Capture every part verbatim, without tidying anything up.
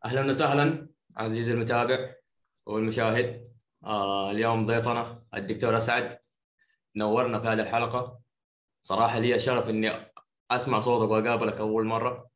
أهلا وسهلا عزيزي المتابع والمشاهد. آه اليوم ضيفنا الدكتور أسعد نورنا في هذه الحلقة. صراحة لي شرف إني أسمع صوتك وأقابلك أول مرة،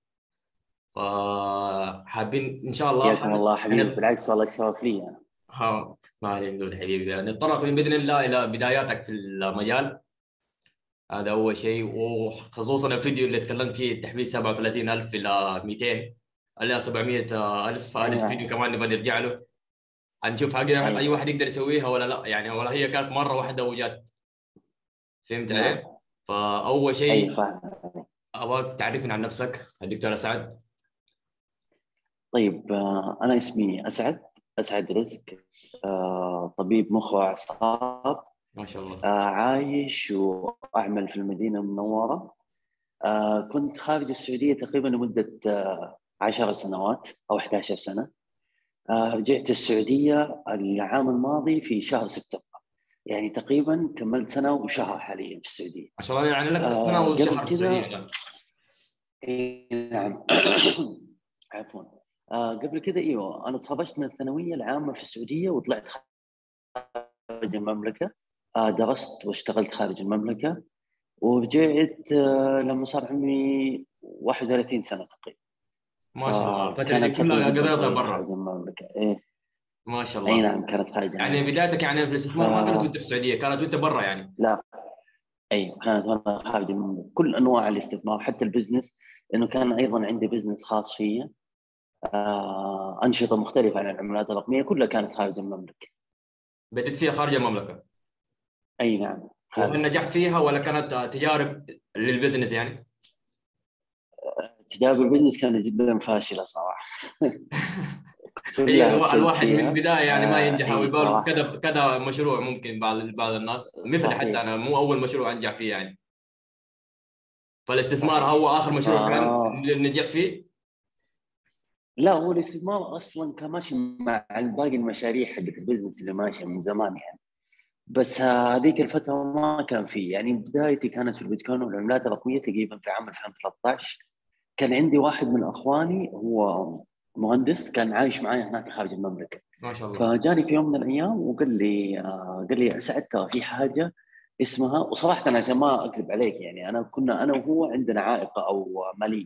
فحابين إن شاء الله حياكم حن... الله حبيبي، حن... بالعكس والله الشرف لي أنا. ها ما عليك دول حبيبي، نتطرق بإذن الله إلى بداياتك في المجال. هذا أول شيء، وخصوصا الفيديو اللي تكلمت فيه تحويل سبعة وثلاثين ألف إلى مئتين إلى سبعمئة ألف، أي هذا الفيديو نعم. كمان نبغى نرجع له. هنشوف حاجة أي أي واحد يقدر يسويها ولا لا، يعني ولا هي كانت مرة واحدة وجات. فهمت علي؟ نعم. فأول أي شيء فاهم. أبغاك تعرفني عن نفسك الدكتور أسعد. طيب، آه، أنا اسمي أسعد أسعد رزق. آه، طبيب مخ وأعصاب. ما شاء آه، الله. عايش وأعمل في المدينة المنورة. آه، كنت خارج السعودية تقريبا لمدة آه، عشر سنوات أو إحدى عشرة سنة. آه، رجعت السعودية العام الماضي في شهر سبتمبر، يعني تقريبا كملت سنة وشهر حاليا في السعودية. ما شاء الله، يعني لك سنة آه، قبل وشهر في السعودية كذا. الآن. إيه نعم. عفوا. آه قبل كذا ايوه انا تخرجت من الثانويه العامه في السعوديه وطلعت خارج المملكه. آه درست واشتغلت خارج المملكه، ورجعت آه لما صار عمري واحد وثلاثين سنه تقريبا. ما شاء الله، الفترة دي فكانت فتره كلها جدا قضيتها طويله خارج برا. المملكه. ايه. ما شاء اي الله. نعم، كانت خارج يعني المملكه. بدايتك يعني في ف الاستثمار ما كانت وأنت في السعودية، كانت وأنت برا يعني. لا، ايوه كانت وانا خارج المملكه، كل انواع الاستثمار حتى البزنس، لانه كان ايضا عندي بزنس خاص فيا. آه انشطه مختلفه عن العملات الرقميه كلها كانت خارج المملكه. بديت فيها خارج المملكة. اي نعم، وهل خارج نجحت المملكه. فيها ولا كانت تجارب للبزنس يعني؟ تجارب البزنس كانت جدا فاشله صراحه. ايوه، كلها الوا- فشلت الواحد من فيها. البدايه يعني ما آه ينجح، او اي يقول صراحه. كذا كذا مشروع ممكن بعض بعض الناس مثل حتى صحيح. انا مو اول مشروع انجح فيه يعني. فالاستثمار هو صحيح. اخر ف مشروع كان نجحت فيه. لا، هو الاستثمار اصلا كان ماشي مع باقي المشاريع حقت البزنس اللي ماشيه من زمان يعني. بس هذيك الفتره ما كان فيه، يعني بدايتي كانت في البيتكوين والعملات الرقميه تقريبا في عام ألفين وثلاثة عشر. كان عندي واحد من اخواني هو مهندس كان عايش معي هناك خارج المملكه. ما شاء الله. فجاني في يوم من الايام وقال لي آه قال لي سعد، ترى في حاجه اسمها، وصراحه أنا عشان ما اكذب عليك يعني انا كنا انا وهو عندنا عائقه او ماليه.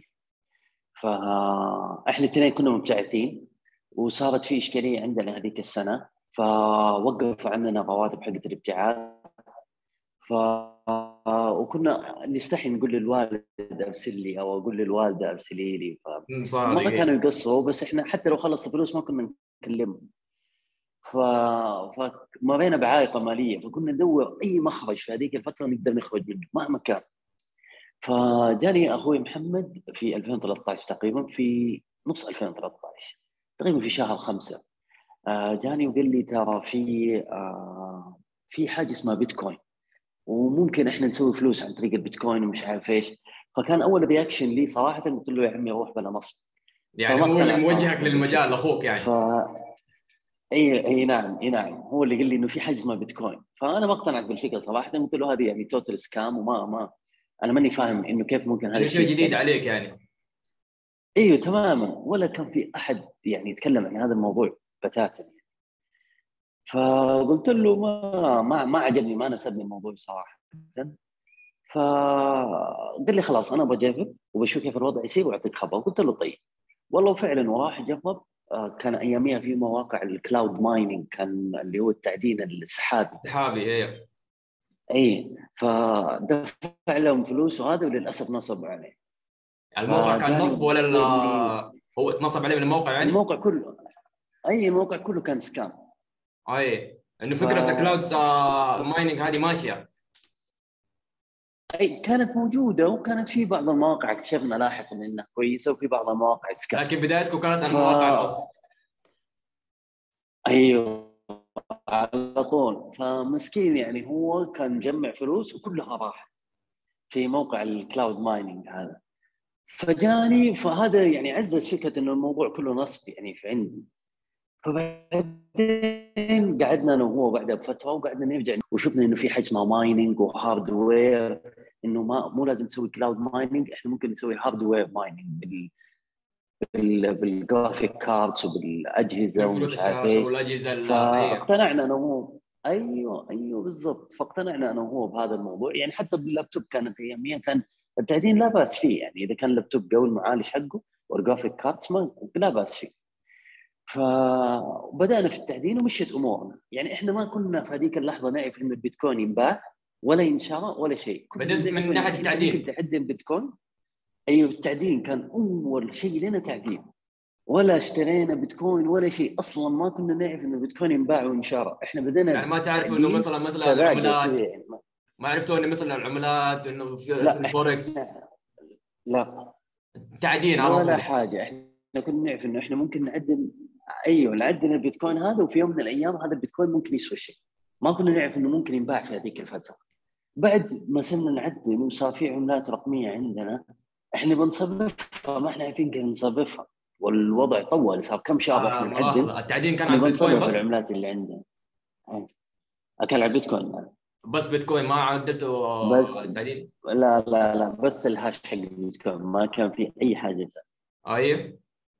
فاحنا الاثنين كنا مبتعثين، وصارت في اشكاليه عندنا هذيك السنه، فوقفوا عننا رواتب حقت الابتعاث. ف وكنا نستحي نقول للوالد ارسل لي او اقول للوالده ارسلي لي. أمم، صادق فما كانوا إيه. يقصروا، بس احنا حتى لو خلص الفلوس ما كنا نكلمهم. ف... فمرينا بعائقه ماليه، فكنا ندور اي مخرج في هذيك الفتره نقدر نخرج منه مهما كان. فجاني اخوي محمد في ألفين وثلاثة عشر تقريبا، في نص ألفين وثلاثة عشر تقريبا في شهر خمسة. آه، جاني وقال لي ترى في آه، في حاجه اسمها بيتكوين، وممكن احنا نسوي فلوس عن طريق البيتكوين ومش عارف ايش. فكان اول رياكشن لي صراحه قلت له يا عمي روح بلا نصب. يعني فما هو اللي اقتنعت موجهك صراحه للمجال، بالفكره. اخوك ف يعني. اي اي نعم، اي نعم، هو اللي قال لي انه في حاجه اسمها بيتكوين. فانا ما اقتنعت بالفكره صراحه، قلت له هذه يعني توتال سكام، وما ما انا ماني فاهم انه كيف ممكن هذا انه الشيء شيء جديد يستمر. عليك يعني. ايوه تماما، ولا كان في احد يعني يتكلم عن هذا الموضوع بتاتا. فقلت له ما ما ما عجبني، ما ناسبني الموضوع صراحه. فقال لي خلاص انا بجرب وبشوف كيف الوضع يصير واعطيك خبر. قلت له طيب. والله فعلا وراح جرب. آه، كان اياميها في مواقع الكلاود مايننج، كان اللي هو التعدين السحابي. سحابي ايه. اي. فدفع لهم فلوس وهذا، وللاسف نصب عليه. الموقع كان فجاني نصب ولا وقال لي ال- هو اتنصب عليه من الموقع يعني؟ الموقع كله، اي الموقع كله كان سكام. اي، انه ف فكره كلاود مايننج هذه ماشيه. اي كانت موجوده، وكانت في بعض المواقع اكتشفنا لاحقا انها كويسه، وفي بعض المواقع سكام. لكن بدايتكم كانت ف المواقع النصب. ايوه، على طول. فمسكين يعني هو كان مجمع فلوس وكلها راحت في موقع الكلاود مايننج هذا. فجاني، فهذا يعني عزز فكره انه الموضوع كله نصب يعني في عندي. فبعدين قعدنا انا وهو بعدها بفتره، وقعدنا نرجع وشفنا انه في حاجه اسمها مايننج وهاردوير. انه ما مو لازم تسوي كلاود مايننج، احنا ممكن نسوي هاردوير مايننج بالجرافيك كاردز وبالاجهزه كروت ومش عارف الشاشه ايش. والاجهزه الايه. فاقتنعنا انا وهو. ايوه ايوه بالضبط. فاقتنعنا انا وهو بهذا الموضوع. يعني حتى باللابتوب كانت اياميا كان التعدين لا باس فيه، يعني اذا كان اللابتوب قوي المعالج حقه والجرافيك كاردز ما لا باس فيه. فبدانا في التعدين ومشيت امورنا. يعني احنا ما كنا في هذيك اللحظه نعرف انه البيتكوين ينباع ولا ينشرى ولا شيء. كنا بديت نعرف من انه ناحيه انت ممكن التعدين. تعدن بيتكوين. ايوه التعدين كان اول شيء لنا تعدين. ولا اشترينا بيتكوين ولا شيء اصلا. ما كنا نعرف انه بيتكوين ينباع وينشرى. احنا يعني بدينا ما تعرفوا انه تعدين مثلا مثل سذاجه كذا العملات، يعني. ما عرفتوا انه مثل العملات انه في في لا الفوركس احنا لا تعدين على ولا طول. حاجه. احنا كنا نعرف انه احنا ممكن نعدل. ايوه نعدل البيتكوين هذا، وفي يوم من الايام هذا البيتكوين ممكن يسوى شيء. ما كنا نعرف انه ممكن ينباع في هذيك الفتره. بعد ما صرنا نعدل وصار في عملات رقميه عندنا، احنا بنصرفها ما احنا عارفين كيف نصرفها. والوضع طول، صار كم شهر آه احنا نعدل. ملاحظه التعدين كان احنا على البيتكوين بنصرف بس. العملات اللي عندنا. اكل على البيتكوين. بس بيتكوين ما عدلتوا آه، بس التعدين. لا لا لا بس الهاش حق البيتكوين، ما كان في اي حاجه ثانيه. ايوه.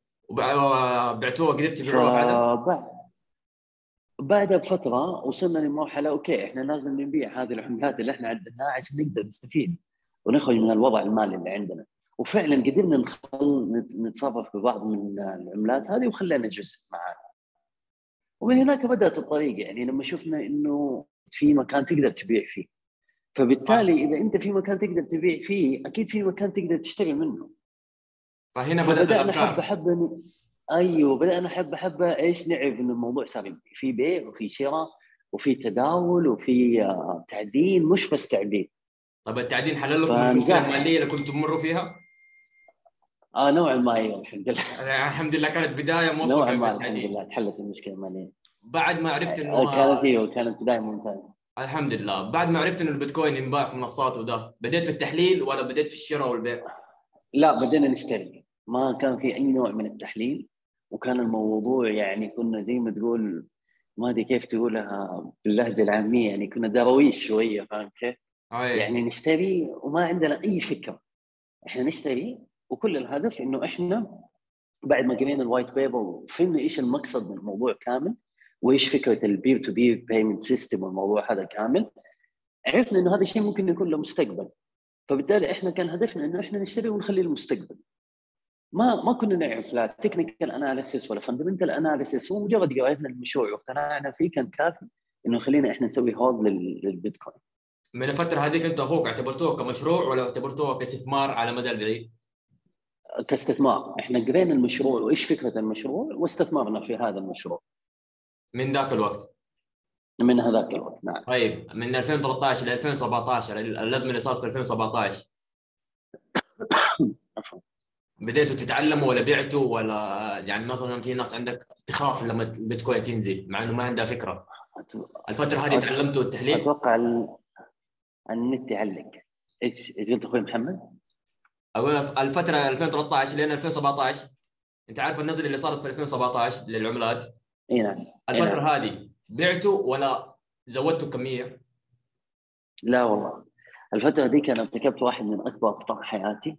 وبعتوها قريب تبيعوها بعدها. فبعد بعدها بفتره وصلنا لمرحله اوكي احنا لازم نبيع هذه العملات اللي احنا عدلناها عشان نقدر نستفيد ونخرج من الوضع المالي اللي عندنا. وفعلا قدرنا نخل... نتصرف ببعض من العملات هذه وخلينا جزء معانا. ومن هناك بدات الطريق. يعني لما شفنا انه في مكان تقدر تبيع فيه، فبالتالي آه. اذا انت في مكان تقدر تبيع فيه اكيد في مكان تقدر تشتري منه. فهنا بدات فبدانا حبه الافكار. حبه ن... ايوه بدانا حبه حبه ايش نعرف ان الموضوع صار في بيع وفي شراء وفي تداول وفي آه، تعدين، مش بس تعدين. طب التعدين حل لكم المشكله فنزاح. الماليه اللي كنتم تمروا فيها؟ اه نوعا ما ايوه الحمد لله. يعني الحمد لله كانت بدايه نوعا موفقه ما الحمد بالتعدين. لله تحلت المشكله الماليه. بعد ما عرفت آه، انه كانت آه، ايوه كانت بدايه ممتازه. الحمد لله بعد ما عرفت انه البيتكوين ينباع في منصات وده، بديت في التحليل ولا بديت في الشراء والبيع؟ لا بدينا نشتري. ما كان في اي نوع من التحليل. وكان الموضوع يعني كنا زي ما تقول، ما ادري كيف تقولها باللهجه العاميه، يعني كنا درويش شويه، فاهم كيف؟ اي. يعني نشتري وما عندنا اي فكره. احنا نشتري وكل الهدف انه احنا بعد ما قرينا الوايت بيبر وفهمنا ايش المقصد من الموضوع كامل وايش فكره البير تو بير بيمنت سيستم والموضوع هذا كامل، عرفنا انه هذا الشيء ممكن يكون له مستقبل. فبالتالي احنا كان هدفنا انه احنا نشتري ونخليه المستقبل. ما ما كنا نعرف لا تكنيكال اناليسيس ولا فندمنتال اناليسيس. هو مجرد قرينا المشروع واقتنعنا فيه كان كافي انه يخلينا احنا نسوي هولد للبيتكوين. من الفتره هذيك انت اخوك اعتبرتوه كمشروع ولا اعتبرتوه كاستثمار على مدى البعيد؟ كاستثمار. احنا قرينا المشروع وايش فكره المشروع واستثمرنا في هذا المشروع من ذاك الوقت. من هذاك الوقت. نعم. طيب من ألفين وثلاثة عشر ل ألفين وسبعة عشر الازمه اللي صارت في ألفين وسبعة عشر، عفوا. بديتوا تتعلموا ولا بعتوا ولا يعني مثلا في ناس عندك تخاف لما البيتكوين تنزل مع انه ما عندها فكره؟ الفتره هذه أت... تعلمتوا التحليل؟ اتوقع ال... النت يعلق. ايش ايش قلت اخوي محمد؟ اقول الفتره ألفين وثلاثة عشر لين ألفين وسبعة عشر، انت عارف النزله اللي صارت في ألفين وسبعة عشر للعملات، اي نعم. اي الفتره نعم. هذه بعتوا ولا زودتوا كميه؟ لا والله الفتره ذيك انا ارتكبت واحد من اكبر اخطاء حياتي.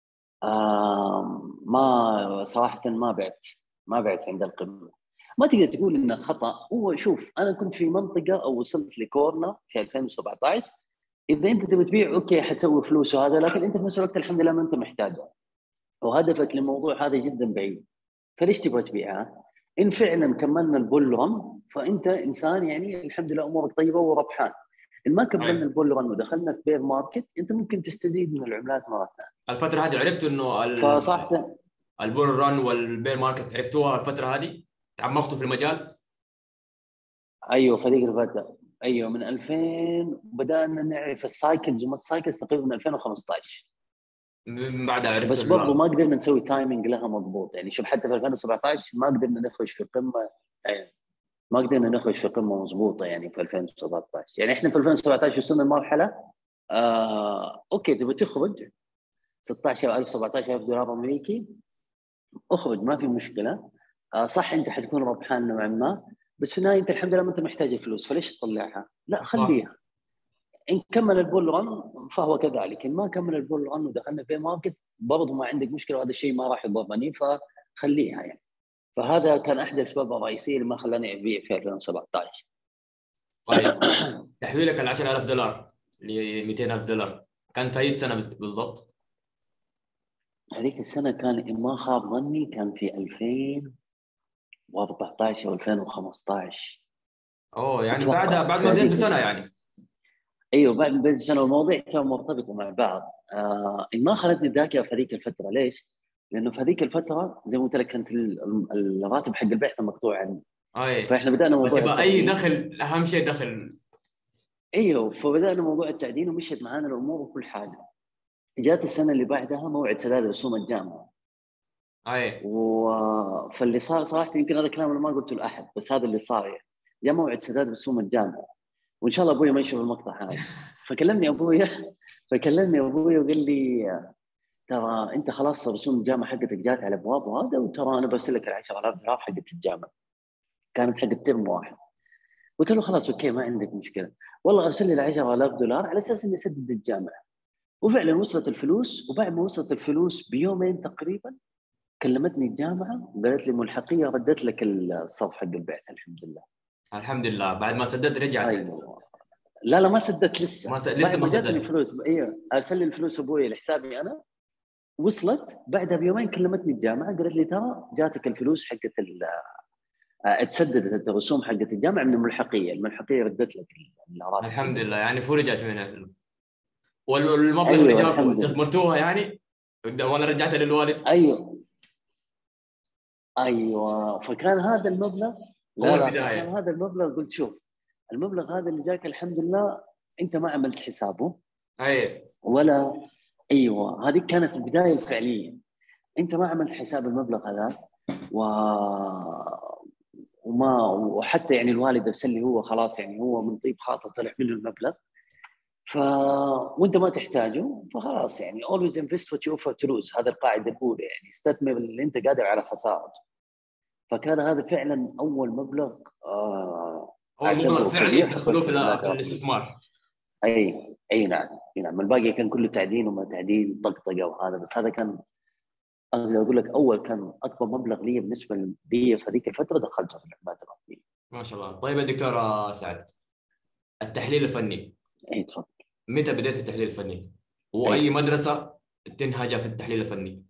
آه ما صراحه ما بعت. ما بعت عند القمه. ما تقدر تقول انه خطا. هو شوف انا كنت في منطقه او وصلت لكورنر في ألفين وسبعة عشر. اذا انت تبي تبيع اوكي حتسوي فلوس وهذا، لكن انت في نفس الوقت الحمد لله ما انت محتاجه وهدفك للموضوع هذا جدا بعيد. فليش تبغى تبيعها؟ ان فعلا كملنا البول رن فانت انسان يعني الحمد لله امورك طيبه وربحان. ان ما كملنا طيب البول رن ودخلنا في بير ماركت انت ممكن تستزيد من العملات مره ثانيه. الفتره هذه عرفتوا انه فصراحه البول ران والبير ماركت عرفتوها الفتره هذه؟ تعمقتوا في المجال؟ ايوه فريق الفتره. ايوه من ألفين بدانا نعرف السايكلز وما السايكلز تقريبا من ألفين وخمسة عشر. من بعدها عرفت بس برضو ال... ما قدرنا نسوي تايمنج لها مضبوط. يعني شوف حتى في ألفين وسبعة عشر ما قدرنا نخرج في قمه. يعني ما قدرنا نخرج في قمه مضبوطه يعني في ألفين وسبعة عشر. يعني احنا في ألفين وسبعة عشر وصلنا لمرحله آه اوكي تبي تخرج ستة عشر ألف سبعة عشر ألف دولار امريكي اخرج ما في مشكله. آه صح انت حتكون ربحان نوعا ما بس في النهايه انت الحمد لله ما انت محتاج الفلوس فليش تطلعها؟ لا صح. خليها. ان كمل البول رن فهو كذلك، ان ما كمل البول رن ودخلنا في ماركت برضه ما عندك مشكله وهذا الشيء ما راح يضرني. ف خليها يعني. فهذا كان احد الاسباب الرئيسيه اللي ما خلاني ابيع في ألفين وسبعة عشر. طيب تحويلك ال عشرة آلاف دولار ل مئتين ألف دولار كان في اي سنه بالضبط؟ هذيك السنه كان إن ما خاب ظني كان في ألفين وأربعة عشر او ألفين وخمسة عشر. اوه يعني بعد اتوقع بعد في ما بديت هذيك بسنه السنه. يعني. ايوه بعد بدايه السنه، والمواضيع كانت مرتبطه مع بعض. آه إن ما خلتني الذاكره في هذيك الفتره. ليش؟ لانه في هذيك الفتره زي ما قلت لك كانت ال- ال- الراتب حق البعثه مقطوع عني. اي فاحنا بدانا موضوع فتبقى اي التعدين. دخل، اهم شيء دخل. ايوه فبدانا موضوع التعدين ومشيت معانا الامور وكل حاجه. جات السنه اللي بعدها موعد سداد رسوم الجامعه. اي و... فاللي صار صراحه يمكن هذا الكلام انا ما قلته لاحد، بس هذا اللي صار يعني. جاء موعد سداد رسوم الجامعه، وان شاء الله ابوي ما يشوف المقطع هذا. فكلمني ابوي فكلمني ابوي وقال لي ترى انت خلاص رسوم الجامعه حقتك جات على ابواب وهذا، وترى انا برسل لك ال عشرة آلاف دولار حقت الجامعه. كانت حق الترم واحد. قلت له خلاص اوكي ما عندك مشكله. والله ارسل لي ال عشرة آلاف دولار على اساس اني اسدد الجامعه. وفعلا وصلت الفلوس، وبعد ما وصلت الفلوس بيومين تقريبا كلمتني الجامعه وقالت لي ملحقيه ردت لك الصرف حق البعثه الحمد لله. الحمد لله بعد ما سددت رجعت يعني. ايوه. لا لا ما سددت لسه. ما س... لسه بعد ما ما جاتني سددت. فلوس ايوه ارسل لي الفلوس ابوي لحسابي انا. وصلت بعدها بيومين كلمتني الجامعه قالت لي ترى جاتك الفلوس حقت ال- آه، تسددت الرسوم حقت الجامعه من الملحقيه، الملحقيه ردت لك الراتب حق الحمد لله البعثه. يعني فرجت من ال... والمبلغ اللي ايوه جاكم الحمد لله. استثمرتوها يعني ولا رجعتها للوالد؟ ايوه ايوه فكان هذا المبلغ. لا اول لا فكان بدايه. هذا المبلغ قلت شوف، المبلغ هذا اللي جاك الحمد لله انت ما عملت حسابه اي ولا. ايوه هذه كانت البدايه الفعليه. انت ما عملت حساب المبلغ هذا. و... وما وحتى يعني الوالد ارسل لي هو خلاص يعني هو من طيب خاطر طلع منه المبلغ. ف وانت ما تحتاجه فخلاص يعني always invest what you offer to lose. هذا القاعده الاولى يعني استثمر اللي انت قادر على خسارته. فكان هذا فعلا اول مبلغ آه اول مبلغ اعتبره فعلي كبير تدخلوه حطيت في, فيه ال- ثلاثة في آلاف. الاستثمار. اي اي نعم اي نعم الباقي كان كله تعدين وما تعدين طقطقه وهذا، بس هذا كان اقدر اقول لك اول كان اكبر مبلغ لي بالنسبه لي في هذيك الفتره دخلته في العملات الرقميه. ما شاء الله. طيب يا دكتور سعد، التحليل الفني اي تفضل. متى بديت التحليل الفني؟ اي واي مدرسه تنهج في التحليل الفني؟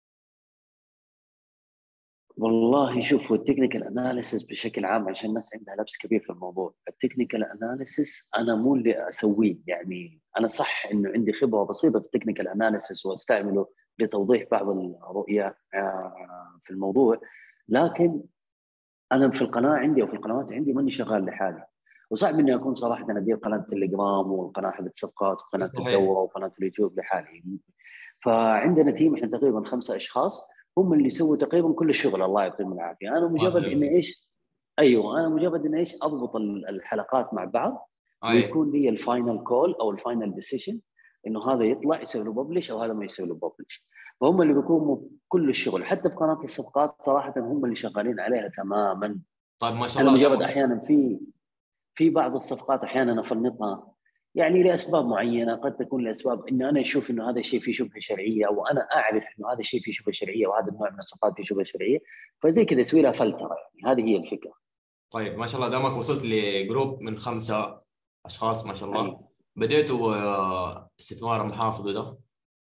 والله شوف، التكنيكال اناليسيس بشكل عام عشان الناس عندها لبس كبير في الموضوع. التكنيكال اناليسيس انا مو اللي اسويه يعني. انا صح انه عندي خبره بسيطه في التكنيكال اناليسيس واستعمله لتوضيح بعض الرؤيه آه، في الموضوع، لكن انا في القناه عندي او في القنوات عندي ماني شغال لحالي. وصعب اني اكون صراحه انا ادير قناه تليجرام والقناه حقت الصفقات وقناه صحيح. الدوره وقناه اليوتيوب لحالي. فعندنا تيم احنا تقريبا خمسه اشخاص هم اللي يسووا تقريبا كل الشغل الله يعطيهم العافيه. انا ما مجرد شاء اني الله. ايش. ايوه انا مجرد اني ايش اضبط ال- الحلقات مع بعض، اي ويكون لي الفاينل كول او الفاينل ديسيشن انه هذا يطلع يسوي له ببلش او هذا ما يسوي له ببلش. فهم اللي بيقوموا بكل الشغل. حتى في قناه الصفقات صراحه هم اللي شغالين عليها تماما. طيب ما شاء انا الله مجرد دامك. احيانا في في بعض الصفقات احيانا افنطها يعني لاسباب معينه. قد تكون لاسباب انه انا اشوف انه هذا الشيء فيه شبهه شرعيه، وانا اعرف انه هذا الشيء فيه شبهه شرعيه وهذا النوع من الصفقات فيه شبهه شرعيه. فزي كذا اسوي لها فلتره يعني. هذه هي الفكره. طيب ما شاء الله دامك وصلت لجروب من خمسه اشخاص ما شاء اي الله. بديتوا آه، استثمار محافظ ده؟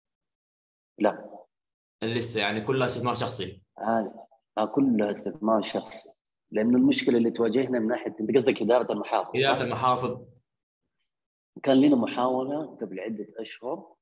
لا لسه يعني كلها استثمار شخصي؟ هذه كلها استثمار شخصي. لانه المشكله اللي تواجهنا من ناحيه، انت قصدك اداره المحافظ اداره صح؟ المحافظ. كان لنا محاوله قبل عده اشهر.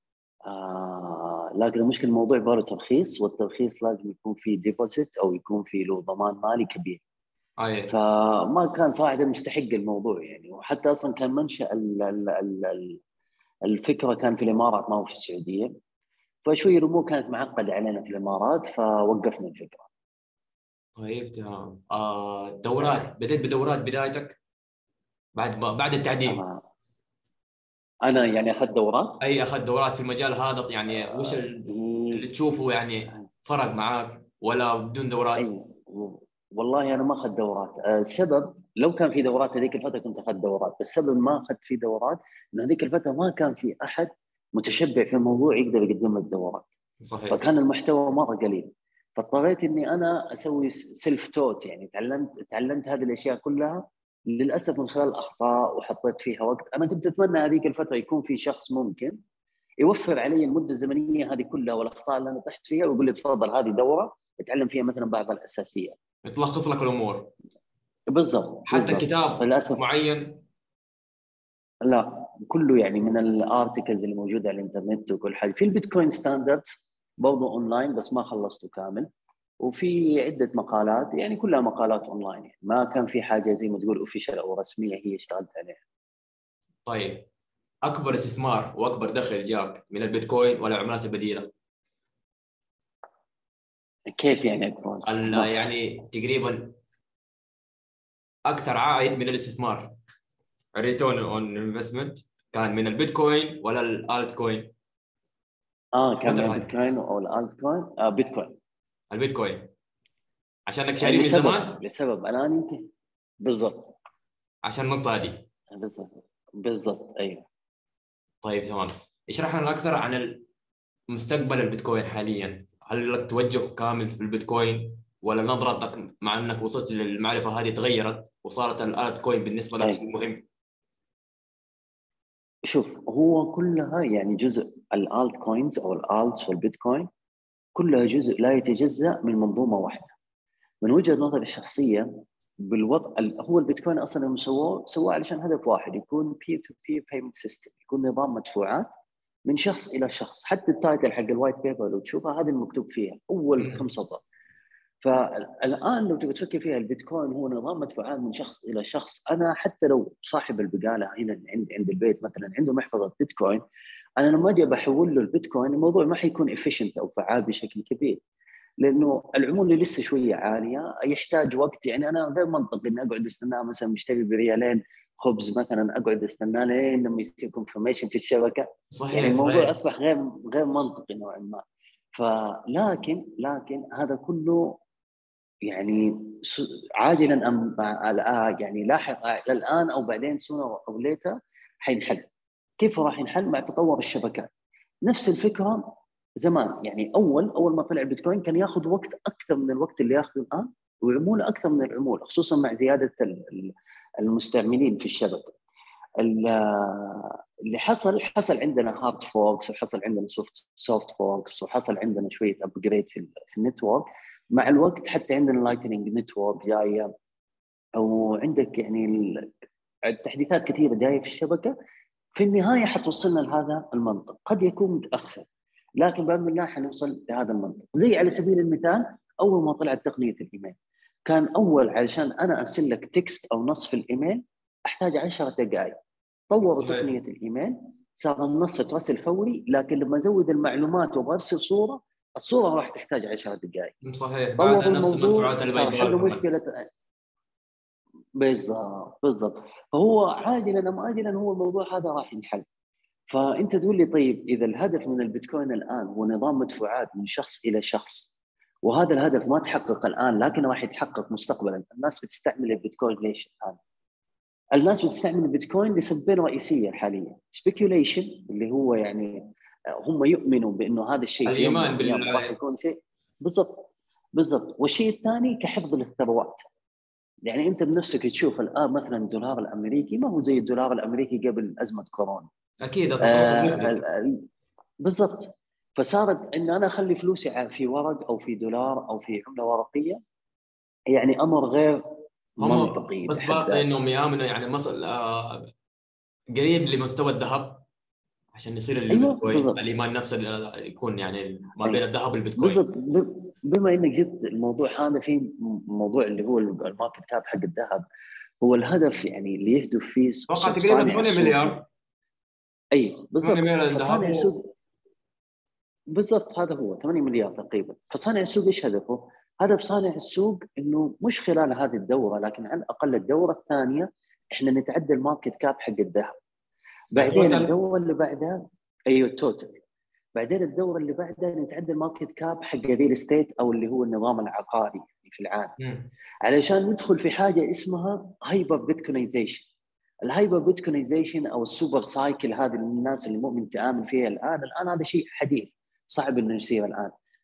آه لكن المشكله الموضوع باره ترخيص، والترخيص لازم يكون فيه ديبوزيت او يكون فيه له ضمان مالي كبير. اي فما كان صراحه مستحق الموضوع يعني. وحتى اصلا كان منشا ال- ال- ال- ال- الفكره كان في الامارات ما هو في السعوديه. فشوي الامور كانت معقده علينا في الامارات فوقفنا الفكره. طيب تمام. آه دورات، بديت بدورات بدايتك بعد ما بعد التعدين؟ آه انا يعني اخذت دورات. اي اخذت دورات في المجال هذا يعني وش آه ال- اللي تشوفه يعني فرق معاك ولا بدون دورات؟ اي والله انا ما اخذت دورات. آه، السبب لو كان في دورات هذيك الفتره كنت اخذت دورات، بس السبب ما اخذت في دورات انه هذيك الفتره ما كان في احد متشبع في الموضوع يقدر يقدم لك دورات. صحيح. فكان المحتوى مره قليل. فاضطريت اني انا اسوي سيلف توت، يعني تعلمت تعلمت هذه الاشياء كلها للاسف من خلال الاخطاء، وحطيت فيها وقت. انا كنت اتمنى هذيك الفتره يكون في شخص ممكن يوفر علي المده الزمنيه هذه كلها والاخطاء اللي انا طحت فيها، ويقول لي تفضل هذه دوره اتعلم فيها مثلا بعض الاساسيات، تلخص لك الامور. بالضبط حتى بالضبط. كتاب للاسف معين؟ لا، كله يعني من الارتكلز اللي موجوده على الانترنت وكل حاجه. في البيتكوين ستاندردز برضه اونلاين بس ما خلصته كامل، وفي عده مقالات يعني كلها مقالات اونلاين، يعني ما كان في حاجه زي ما تقول اوفيشال او رسميه هي اشتغلت عليها. طيب، اكبر استثمار واكبر دخل جاك من البيتكوين ولا العملات البديله؟ كيف يعني اكبر ال- استثمار؟ يعني تقريبا اكثر عائد من الاستثمار، الريتورن اون انفستمنت، كان من البيتكوين ولا الالت كوين؟ اه كان من الفتره هذه البيتكوين او الالت كوين؟ آه بيتكوين. البيتكوين، عشانك آه شاريه من لسبب زمان. لسبب الان يمكن. بالضبط عشان النقطه هذه. بالضبط بالضبط ايوه. طيب تمام، اشرح لنا اكثر عن مستقبل البيتكوين حاليا. هل لك توجه كامل في البيتكوين، ولا نظرتك مع انك وصلت للمعرفه هذه تغيرت وصارت الالت كوين بالنسبه لك طيب شيء مهم؟ شوف، هو كلها يعني جزء الالت كوينز او الالتس والبيتكوين، كلها جزء لا يتجزأ من منظومه واحده. من وجهه نظري الشخصيه بالوضع ال- هو البيتكوين اصلا لما سووه سووه علشان هدف واحد، يكون بير تو بير بيمنت سيستم، يكون نظام مدفوعات من شخص الى شخص. حتى التايتل حق الوايت بيبر لو تشوفها هذا المكتوب فيها اول كم مم. سطر. فالان لو تبي تفكر فيها، البيتكوين هو نظام مدفوعات من شخص الى شخص. انا حتى لو صاحب البقاله هنا عند عند البيت مثلا عنده محفظه بيتكوين، انا لما اجي بحول له البيتكوين الموضوع ما حيكون افيشنت او فعال بشكل كبير، لانه العموله لسه شويه عاليه، يحتاج وقت. يعني انا غير منطقي اني اقعد استناه مثلا مشتري بريالين خبز مثلا اقعد استناه لين لما يصير كونفرميشن في الشبكه. يعني صحيح الموضوع صحيح. اصبح غير غير منطقي نوعا ما. فلكن لكن هذا كله يعني عاجلا ام يعني لاحق الان او بعدين سونر او ليتر حينحل. كيف راح ينحل؟ مع تطور الشبكات. نفس الفكره زمان، يعني اول اول ما طلع البيتكوين كان ياخذ وقت اكثر من الوقت اللي ياخذه الان، وعموله اكثر من العموله، خصوصا مع زياده المستعملين في الشبكه. اللي حصل حصل عندنا هارد فوركس، وحصل عندنا سوفت سوفت فوركس، وحصل عندنا شويه ابجريد في في النتورك مع الوقت. حتى عندنا لايتنينج نتورك جايه، او عندك يعني التحديثات كثيره جايه في الشبكه. في النهايه حتوصلنا لهذا المنطق، قد يكون متاخر لكن باذن الله حنوصل لهذا المنطق. زي على سبيل المثال اول ما طلعت تقنيه الايميل، كان اول علشان انا ارسل لك تكست او نص في الايميل احتاج عشر دقائق. طوروا صحيح تقنيه الايميل، صار النص ترسل فوري، لكن لما ازود المعلومات وبرسل صوره، الصوره راح تحتاج عشر دقائق. صحيح، بعد طوروا نفس الموضوع، مدفوعات صار الباي بال حلوا كمان. مشكله. بالضبط بالضبط. فهو عاجلا ام اجلا هو الموضوع هذا راح ينحل. فانت تقول لي طيب اذا الهدف من البيتكوين الان هو نظام مدفوعات من شخص الى شخص، وهذا الهدف ما تحقق الان لكن راح يتحقق مستقبلا، الناس بتستعمل البيتكوين ليش الان؟ الناس بتستعمل البيتكوين لسببين رئيسيه حاليا: سبيكيوليشن اللي هو يعني هم يؤمنوا بانه هذا الشيء في يوم من الايمان الايام راح بال يكون شيء. بالضبط بالضبط. والشيء الثاني كحفظ للثروات. يعني انت بنفسك تشوف الان مثلا الدولار الامريكي ما هو زي الدولار الامريكي قبل ازمه كورونا. اكيد التضخم يفرق. آه بالضبط. فصارت ان انا اخلي فلوسي في ورق او في دولار او في عمله ورقيه، يعني امر غير هم منطقي بس بحد باقي ذاته. انهم يامنوا يعني مصل آه قريب لمستوى الذهب عشان يصير ايوه البيتكوين بالضبط. الايمان نفسه اللي يكون يعني ما بين ايوه الذهب والبيتكوين. بالضبط. ب- بما انك جبت الموضوع هذا، في موضوع اللي هو الماركت كاب حق الذهب، هو الهدف يعني اللي يهدف فيه اتوقع تقريبا صانع ثمانية السوق. مليار. ايوه ثمانية بالضبط. مليار الذهب فصانع و... السوق بالضبط هذا هو ثمانية مليار تقريبا. فصانع السوق ايش هدفه؟ هدف صانع السوق انه مش خلال هذه الدوره لكن على الاقل الدوره الثانيه احنا نتعدى الماركت كاب حق الذهب. بعدين التوتال. الدوره اللي بعدها، ايوه التوتال. بعدين الدوره اللي بعدها نتعدى الماركت كاب حق الريل استيت او اللي هو النظام العقاري في العالم، مم. علشان ندخل في حاجه اسمها هايبر بيتكوينايزيشن. الهايبر بيتكوينايزيشن او السوبر سايكل هذه الناس اللي مؤمن تآمن فيها الان، الان هذا شيء حديث صعب انه يصير الان.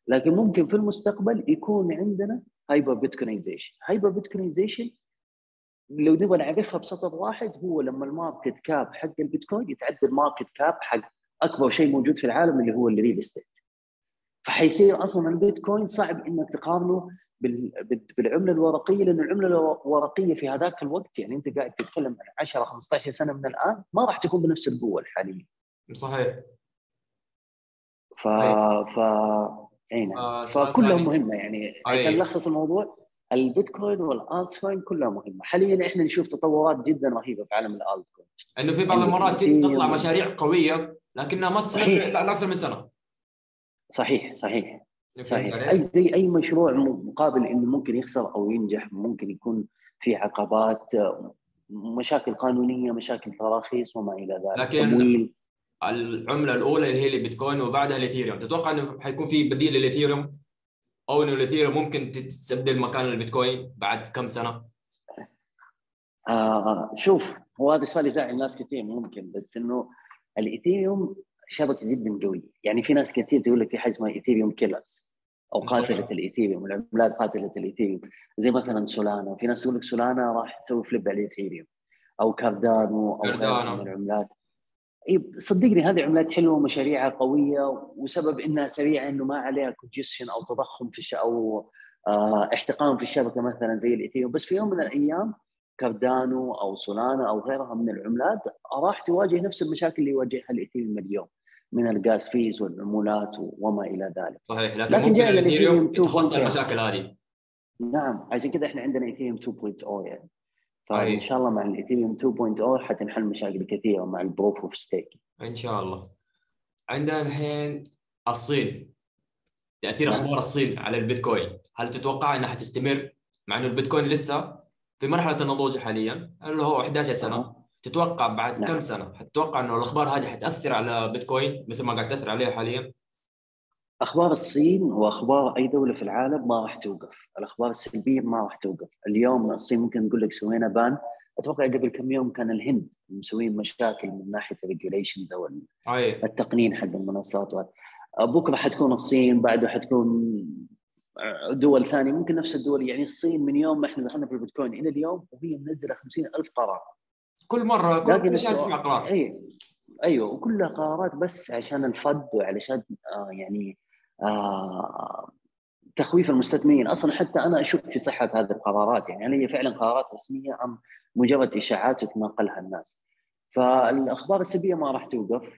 لكن ممكن في المستقبل يكون عندنا هايبر بيتكوينيزيشن. هايبر بيتكوينيزيشن لو نبغى نعرفها بسطر واحد، هو لما الماركت كاب حق البيتكوين يتعدى الماركت كاب حق اكبر شيء موجود في العالم اللي هو الريل استيت. فحيصير اصلا البيتكوين صعب انك تقارنه بالعمله الورقيه، لان العمله الورقيه في هذاك الوقت يعني انت قاعد تتكلم عن عشرة خمسة عشر سنه من الان ما راح تكون بنفس القوه الحاليه. صحيح. ف ف اي نعم. آه فكلها مهمه يعني. عشان أي. نلخص الموضوع، البيتكوين والالتكوين كلها مهمه. حاليا احنا نشوف تطورات جدا رهيبه في عالم الالتكوين، انه في بعض المرات تطلع مشاريع قويه لكنها ما تستمر لاكثر من سنه. صحيح صحيح صحيح. اي زي اي مشروع مقابل انه ممكن يخسر او ينجح، ممكن يكون في عقبات، مشاكل قانونيه، مشاكل تراخيص وما الى ذلك، لكن تمويل. العمله الاولى اللي هي البيتكوين وبعدها الاثيريوم، تتوقع انه حيكون في بديل للاثيريوم، او انه الاثيريوم ممكن تستبدل مكان البيتكوين بعد كم سنه؟ آه شوف، هو هذا السؤال يزعل الناس كثير ممكن، بس انه الاثيريوم شبكه جدا قويه. يعني في ناس كثير تقول لك في حاجه اسمها ايثيريوم كيلرز او قاتله الايثيريوم، العملات قاتله الايثيريوم، زي مثلا سولانا. في ناس تقول لك سولانا راح تسوي فليب على الايثيريوم، او كاردانو او غيرها من العملات. صدقني هذه عملات حلوه ومشاريعها قويه، وسبب انها سريعه انه ما عليها كونجيشن او تضخم في الش... او آه احتقان في الشبكه مثلا زي الايثيريوم. بس في يوم من الايام كاردانو او سولانا او غيرها من العملات راح تواجه نفس المشاكل اللي يواجهها الايثيريوم اليوم من الغاز فيز والعمولات وما الى ذلك. صحيح، لكن, لكن ممكن الايثيريوم يتخطى المشاكل هذه. نعم، عشان كذا احنا عندنا ايثيريوم تو بوينت او يعني. فان شاء الله مع الايثيريوم تو بوينت او حتنحل مشاكل كثيره مع البروف اوف ستيك ان شاء الله. عندنا الحين الصين، تاثير اخبار الصين على البيتكوين، هل تتوقع انها حتستمر؟ مع انه البيتكوين لسه في مرحله النضوج حاليا اللي هو أحد عشر سنه. أه. تتوقع بعد نعم. كم سنه حتتوقع انه الاخبار هذه حتاثر على بيتكوين مثل ما قاعد تاثر عليه حاليا؟ اخبار الصين واخبار اي دوله في العالم ما راح توقف. الاخبار السلبيه ما راح توقف. اليوم الصين ممكن نقول لك سوينا بان، اتوقع قبل كم يوم كان الهند مسوين مشاكل من ناحيه الريجوليشنز او التقنين حق المنصات. بكره حتكون الصين، بعده حتكون دول ثانيه، ممكن نفس الدول. يعني الصين من يوم ما احنا دخلنا في البيتكوين الى اليوم وهي منزله خمسين ألف قرار كل مره، كل شهر تسمع قرار. اي ايوه، وكلها قرارات بس عشان الفض وعلشان آه يعني آه تخويف المستثمرين. اصلا حتى انا اشك في صحه هذه القرارات، يعني هل هي فعلا قرارات رسميه ام مجرد اشاعات تتناقلها الناس؟ فالاخبار السلبيه ما راح توقف.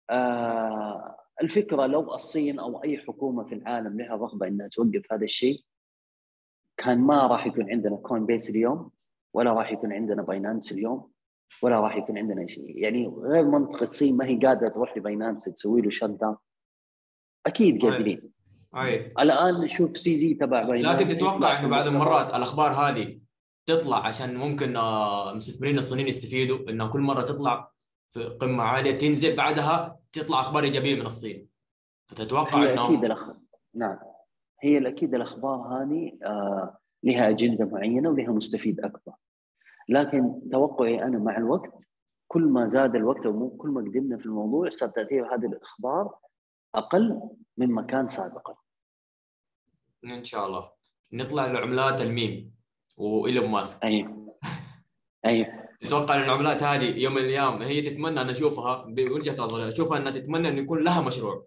آه الفكره لو الصين او اي حكومه في العالم لها رغبه انها توقف هذا الشيء، كان ما راح يكون عندنا كوين بيس اليوم، ولا راح يكون عندنا باينانس اليوم، ولا راح يكون عندنا شيء. يعني غير منطق الصين ما هي قادره تروح لباينانس تسوي له شت داون، اكيد قادرين. اي الان نشوف سي زي تبع باينانس. لكن تتوقع انه بعض المرات الاخبار هذه تطلع عشان ممكن المستثمرين الصينيين يستفيدوا، انها كل مره تطلع في قمه عاليه تنزل بعدها تطلع اخبار ايجابيه من الصين، فتتوقع هي انه اكيد الأخ... نعم، هي الاكيد الاخبار هذه آه لها اجنده معينه ولها مستفيد اكبر. لكن توقعي انا مع الوقت، كل ما زاد الوقت او كل ما قدمنا في الموضوع صار تاثير هذه الاخبار اقل مما كان سابقا. ان شاء الله. نطلع لعملات الميم وايلون ماسك. ايوه ايوه. تتوقع ان العملات هذه يوم من الايام هي تتمنى ان نشوفها بوجهه نظري، اشوفها انها تتمنى انه يكون لها مشروع؟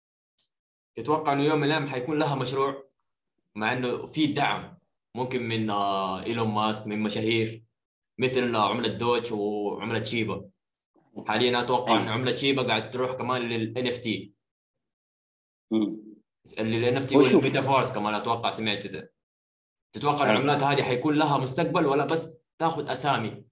تتوقع انه يوم من الايام حيكون لها مشروع مع انه في دعم ممكن من ايلون ماسك، من مشاهير مثل عمله دوج وعمله شيبا؟ حاليا اتوقع ان عمله شيبا قاعد تروح كمان للان اف تي، اللي الان اف تي والميتافورس كمان اتوقع سمعت ده. تتوقع العملات هذه حيكون لها مستقبل ولا بس تاخذ اسامي؟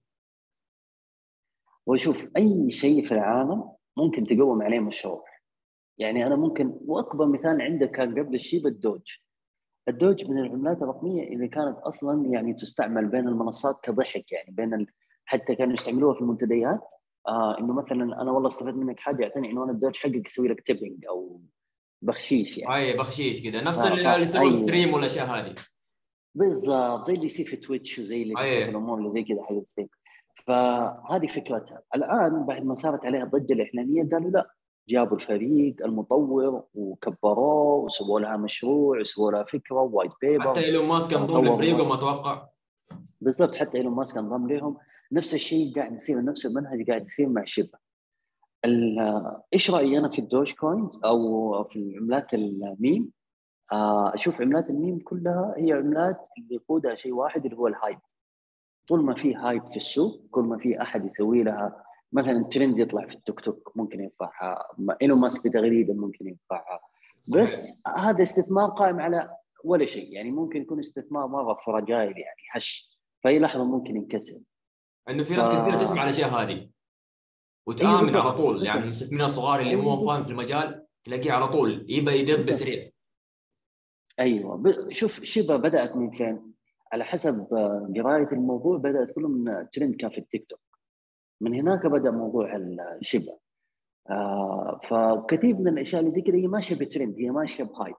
وشوف، اي شيء في العالم ممكن تقوم عليه مشروع. يعني انا ممكن، واكبر مثال عندك كان قبل الشيبا الدوج. الدوج من العملات الرقميه اللي كانت اصلا يعني تستعمل بين المنصات كضحك، يعني بين ال... حتى كانوا يستعملوها في المنتديات. آه انه مثلا انا والله استفدت منك حاجه، اعطيني عنوان الدوج حقك يسوي لك تيبنج او بخشيش يعني. اي بخشيش كذا، نفس اللي يسوي ستريم والاشياء هذه. بالضبط، زي اللي يصير في تويتش وزي اللي يصير في الامور اللي زي كذا حق ستريم. فهذه فكرتها. الان بعد ما صارت عليها الضجه الاعلاميه قالوا لا، جابوا الفريق المطور وكبروه وسووا لها مشروع وسووا لها فكره ووايت بيبر. حتى ايلون ماسك انضم لفريقهم اتوقع. بالضبط، حتى ايلون ماسك انضم لهم. نفس الشيء قاعد يصير، نفس المنهج قاعد يصير مع شبه. ايش رايي انا في الدوج كوينز او في العملات الميم؟ اشوف عملات الميم كلها هي عملات اللي يقودها شيء واحد اللي هو الهايب. طول ما في هايب في السوق، كل ما في احد يسوي لها مثلا ترند يطلع في التيك توك ممكن ينفعها، ايلون ماسك بتغريده ممكن ينفعها. بس هذا استثمار قائم على ولا شيء، يعني ممكن يكون استثمار مره فراجايل يعني هش، في اي لحظه ممكن ينكسر. انه في ف... ناس كثيره تسمع الاشياء هذه ايوه وتآمن على بالضبط طول، يعني بالضبط. المستثمرين الصغار اللي ايوه مو فاهم بالضبط في المجال تلاقيه على طول يبى يدب بالضبط. سريع. ايوه ب... شوف شبه بدات من فين؟ على حسب قرايه الموضوع بدات كله من ترند كان في التيك توك، من هناك بدا موضوع الشبه. آه فكثير من الاشياء اللي زي كذا هي ماشيه بترند، هي ماشيه بهايب.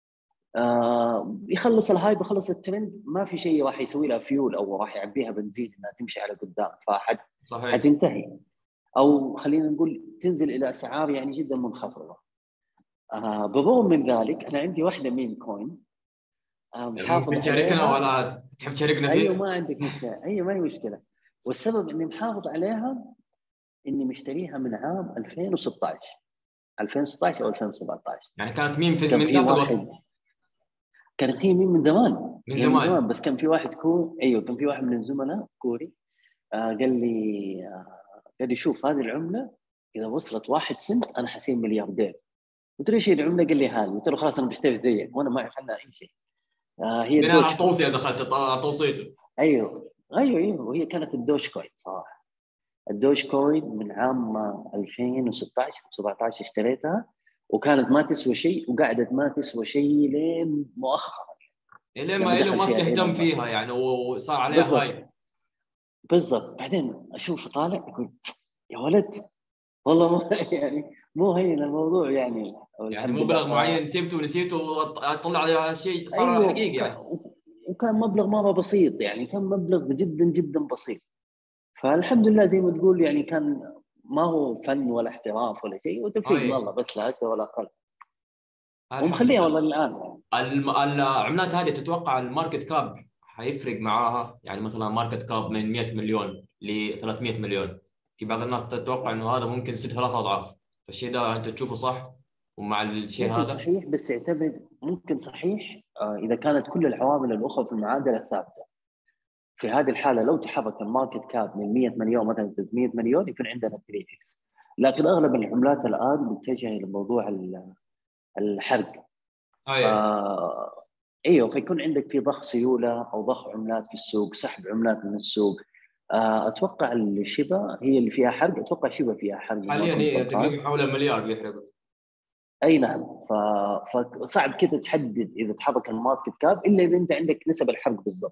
آه يخلص الهايب يخلص الترند، ما في شيء راح يسوي لها فيول او راح يعبيها بنزين انها تمشي على قدام، فحد صحيح. حتنتهي، او خلينا نقول تنزل الى اسعار يعني جدا منخفضه. آه بالرغم من ذلك انا عندي واحده ميم كوين آه محافظ ممكن تشاركنا عليها. ولا تحب تشاركنا ايوه فيه؟ ما عندك مشكله، ايوه ما هي مشكله. والسبب اني محافظ عليها اني مشتريها من عام ألفين وستة عشر ألفين وستة عشر او ألفين وسبعة عشر. يعني كانت مين في كان من في ذاك الوقت؟ واحد، كانت هي مين من زمان، من هي من زمان. زمان، بس كان في واحد كوري. ايوه كان في واحد من الزملاء كوري آه قال لي آه قال لي شوف هذه العمله اذا وصلت واحد سنت انا حصير ملياردير. قلت له ايش هي العمله؟ قال لي هذه. قلت له خلاص انا بشتري زيك وانا ما اعرف عنها اي شيء. آه هي من الدوج كوين. توصيه دخلت توصيته. ايوه ايوه ايوه وهي كانت الدوج كوين صراحه. الدوج كوين من عام ألفين وستة عشر سبعة عشر اشتريتها، وكانت ما تسوى شيء، وقعدت ما تسوى شيء لين مؤخرا لين ما لما ايلون دخل ماسك فيها اهتم ايلون فيها ماسك. يعني وصار عليها بالضبط هاي. بالضبط. بعدين اشوف طالع يقول يا ولد والله ما يعني مو هين الموضوع يعني، يعني والحمد لله. مبلغ ف معين سيبته ونسيته وطلع على شيء صار ايوه حقيقي وك... يعني. وكان مبلغ مره بسيط، يعني كان مبلغ جدا جدا بسيط. فالحمد لله زي ما تقول يعني كان ما هو فن ولا احتراف ولا شيء، وتوفيق من هاي الله بس لا اكثر ولا اقل. الحمد ومخليها والله لله. الان يعني. الم... العملات هذه تتوقع الماركت كاب حيفرق معاها؟ يعني مثلا ماركت كاب من مئة مليون ل ثلاثمئة مليون، في بعض الناس تتوقع انه هذا ممكن يصير ثلاث اضعاف، فالشيء ده انت تشوفه صح؟ ومع الشيء ممكن هذا صحيح، بس يعتمد ممكن صحيح آه، اذا كانت كل العوامل الاخرى في المعادله ثابته. في هذه الحاله لو تحرك الماركت كاب من مئة مليون مثلا ثلاثمئة مليون يكون عندنا ثري اكس. لكن اغلب العملات الان متجهه لموضوع ال- الحرق. ف اي. ايوه فيكون عندك في ضخ سيوله او ضخ عملات في السوق، سحب عملات من السوق. آه، اتوقع الشبا هي اللي فيها حرق، اتوقع شبا فيها حرق ما حاليا كنت هي غلطان. تقريبا حول المليار بيحرقوا. اي نعم. ف... فصعب كذا تحدد اذا تحرك الماركت كاب الا اذا انت عندك نسب الحرق بالضبط.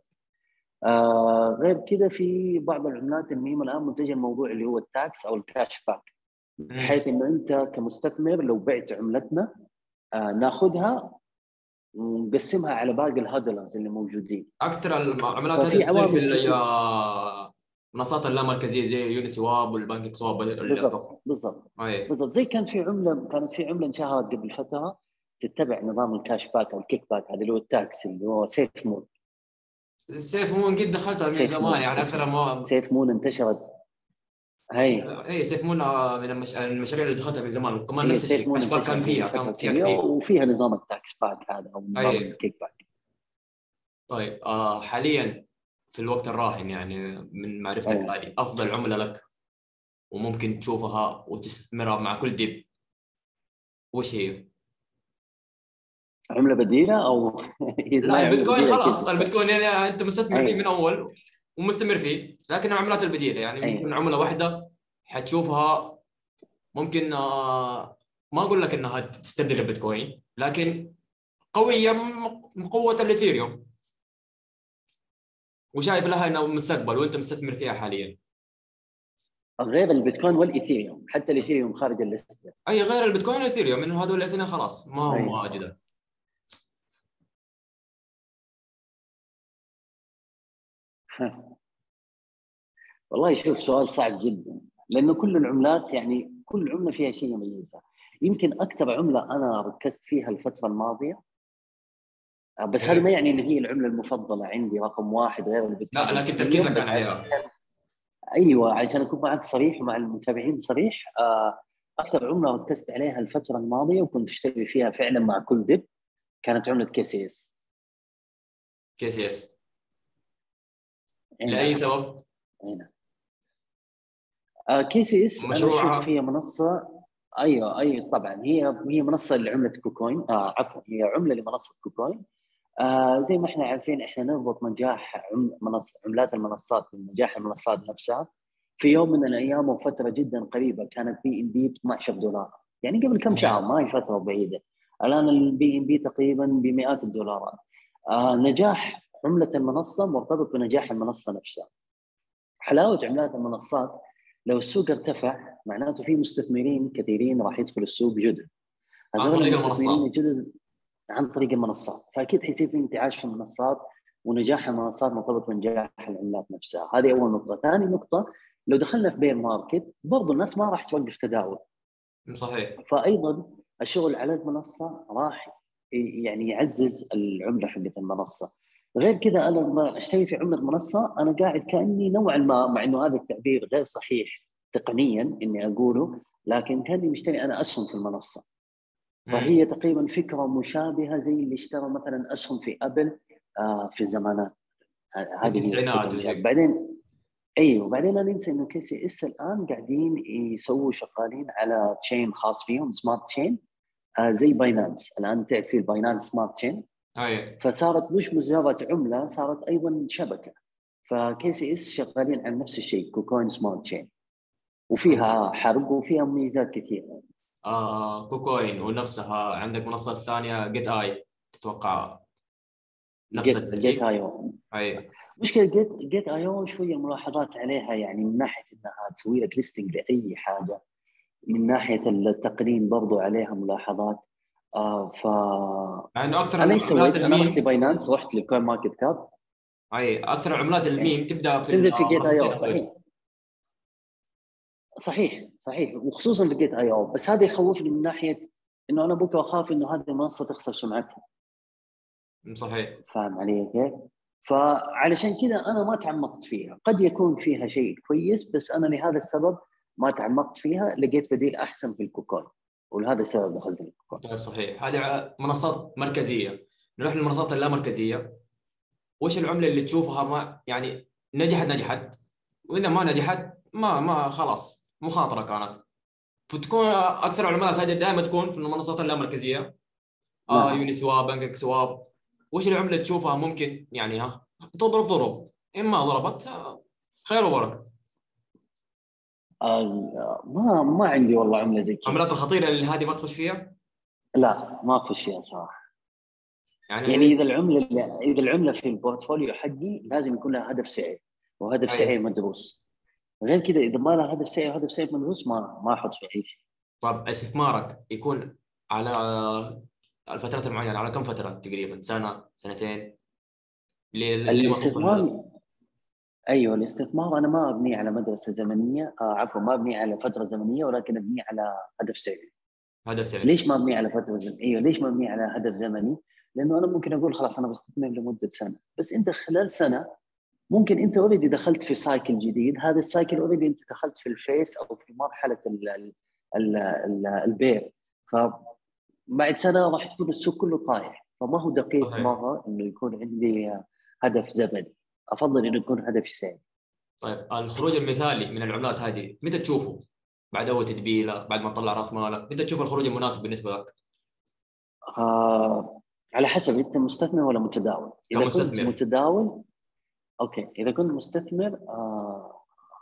آه غير كذا في بعض العملات المهمه الان متجه الموضوع اللي هو التاكس او الكاش باك، امم. بحيث انه انت كمستثمر لو بعت عملتنا آه ناخذها ونقسمها على باقي الهادلرز اللي موجودين. اكثر العملات هذه ففي تصير في عوامل ال- كثير. آه، منصات اللامركزيه زي يوني سواب والبنك سواب ال- بالضبط بالضبط اي. بالضبط. زي كان في عمله كانت في عمله انشهرت قبل فتره تتبع نظام الكاش باك او الكيك باك، هذا اللي هو التاكس اللي هو سيف مون. السيف مو قد دخلتها من سيف زمان مون يعني اكثر اسمه، ما سيف مون انتشرت. مش... هي اي سيف مون آه، من المش... المشاريع اللي دخلتها من زمان، وكمان هي نفس سيف الشيء مون كاشباك كان انتشرت قبل فيها فتره كان فيها كبيره كثير. وفيها نظام التاكس باك هذا او نظام اي. الكيك باك. طيب آه حاليا في الوقت الراهن يعني من معرفتك أيوة. هذه افضل عمله لك وممكن تشوفها وتستثمرها مع كل ديب، وش هي؟ عمله بديله او هي لا اسمها عمله البيتكوين بديله كيف خلاص، بالضبط؟ البيتكوين يعني انت مستثمر فيه من ايوه اول ومستمر فيه، لكن العملات البديله يعني ممكن ايوه عمله واحده حتشوفها ممكن آه ما اقول لك انها تستبدل البيتكوين، لكن قويه من قوه الاثيريوم، وشايف لها انه مستقبل وانت مستثمر فيها حاليا. غير البيتكوين والايثيريوم، حتى الايثيريوم خارج الليسته. اي غير البيتكوين والاثيريوم، انه هذول الاثنين خلاص ما هم ايوه اجدد. والله شوف سؤال صعب جدا، لانه كل العملات يعني كل عمله فيها شيء يميزها. يمكن اكثر عمله انا ركزت فيها الفتره الماضيه، بس هذا ما يعني ان هي العمله المفضله عندي رقم واحد غير البيتكوين. لا لكن تركيزك كان عليها. ايوه عشان اكون معك صريح ومع المتابعين صريح، اكثر عمله ركزت عليها الفتره الماضيه وكنت اشتري فيها فعلا مع كل دب كانت عمله كي سي اس. كي سي اس لاي سبب؟ هنا كي سي اس انا اشوف هي منصه. ايوه ايوه طبعا هي هي منصه لعمله كوكوين، آه عفوا هي عمله لمنصه كوكوين. آه زي ما احنا عارفين احنا نربط نجاح عم منص عملات المنصات بنجاح المنصات نفسها. في يوم من الايام وفتره جدا قريبه كانت بي ان بي ب اثناشر دولار، يعني قبل كم شهر ما هي فتره بعيده. الان البي ان بي تقريبا بمئات الدولارات. آه نجاح عمله المنصه مرتبط بنجاح المنصه نفسها. حلاوه عملات المنصات لو السوق ارتفع معناته في مستثمرين كثيرين راح يدخلوا السوق جدد. هذول المستثمرين الجدد عن طريق المنصات، فاكيد حيصير في انتعاش في المنصات، ونجاح المنصات مرتبط بنجاح العملات نفسها. هذه اول نقطه. ثاني نقطه لو دخلنا في بير ماركت برضو الناس ما راح توقف تداول. صحيح. فايضا الشغل على المنصه راح يعني يعزز العمله حقت المنصه. غير كذا انا لما اشتري في عمله منصه انا قاعد كاني نوعا ما، مع انه هذا التعبير غير صحيح تقنيا اني اقوله، لكن كاني مشتري انا اسهم في المنصه. فهي تقريبا فكره مشابهه زي اللي اشترى مثلا اسهم في ابل آه في الزمانات هذه. بعدين ايوه بعدين لا ننسى انه كي سي اس الان قاعدين يسووا شغالين على تشين خاص فيهم سمارت تشين، آه زي باينانس. الان تعرف في الباينانس سمارت تشين، فصارت مش مجرد عمله صارت ايضا شبكه. فكي سي اس شغالين على نفس الشيء كوكوين سمارت تشين، وفيها حرق وفيها ميزات كثيره. آه كوكوين ونفسها عندك منصة ثانية جيت اي، تتوقع نفس الترتيب؟ جيت اي او. اي مشكله جيت جيت اي او شويه ملاحظات عليها، يعني من ناحيه انها تسوي لك ليستنج لاي حاجه، من ناحيه التقنين برضو عليها ملاحظات. آه ف يعني اكثر انا ايش سويت؟ انا الميم... رحت لباينانس، رحت لكوين ماركت كاب. اي اكثر عملات الميم يعني تبدا في تنزل في جيت اي او. صحيح صحيح صحيح وخصوصا في جيت اي او. بس هذا يخوفني من ناحيه انه انا بكره اخاف انه هذه المنصه تخسر سمعتها. صحيح. فاهم علي كيف؟ فعلشان كذا انا ما تعمقت فيها. قد يكون فيها شيء كويس بس انا لهذا السبب ما تعمقت فيها، لقيت بديل احسن في الكوكوين ولهذا السبب دخلت الكوكوين. طيب صحيح. هذه منصات مركزيه. نروح للمنصات اللامركزيه. وش العمله اللي تشوفها ما يعني نجحت نجحت واذا ما نجحت ما ما خلاص مخاطره كانت؟ فتكون اكثر العملات هذه دائما تكون في المنصات اللامركزيه. آه يوني سواب، بنك سواب. وش العمله تشوفها ممكن يعني ها تضرب ضرب، اما ضربت خير وبركه؟ آه ما ما عندي والله عمله زي كذا. العملات الخطيره اللي هذه ما تخش فيها؟ لا ما اخش فيها صراحه. يعني يعني اذا العمله اذا العمله في البورتفوليو حقي لازم يكون لها هدف سعر وهدف سعر مدروس. غير كذا اذا ما لها هدف سعر وهدف سعر مدروس ما ما احط في اي شيء. طب استثمارك يكون على الفترات المعينه، على كم فتره تقريبا؟ سنه سنتين؟ الاستثمار ايوه الاستثمار انا ما ابني على مدرسه زمنيه، آه عفوا ما ابني على فتره زمنيه، ولكن ابني على هدف سعري. هدف سعري. ليش ما ابني على فتره زمنيه؟ ايوه ليش ما ابني على هدف زمني؟ لانه انا ممكن اقول خلاص انا بستثمر لمده سنه، بس انت خلال سنه ممكن انت اوريدي دخلت في سايكل جديد. هذا السايكل اوريدي انت دخلت في الفيس او في مرحله ال ال ال ال البيع، فبعد سنه راح تكون السوق كله طايح. فما هو دقيق صحيح. مره انه يكون عندي هدف زمني، افضل انه يكون هدفي سعري. طيب الخروج المثالي من العملات هذه متى تشوفه؟ بعد اول تدبيله، بعد ما تطلع راس مالك، متى تشوف الخروج المناسب بالنسبه لك؟ آه على حسب انت مستثمر ولا متداول. اذا كمستثمر. كنت متداول اوكي. اذا كنت مستثمر آه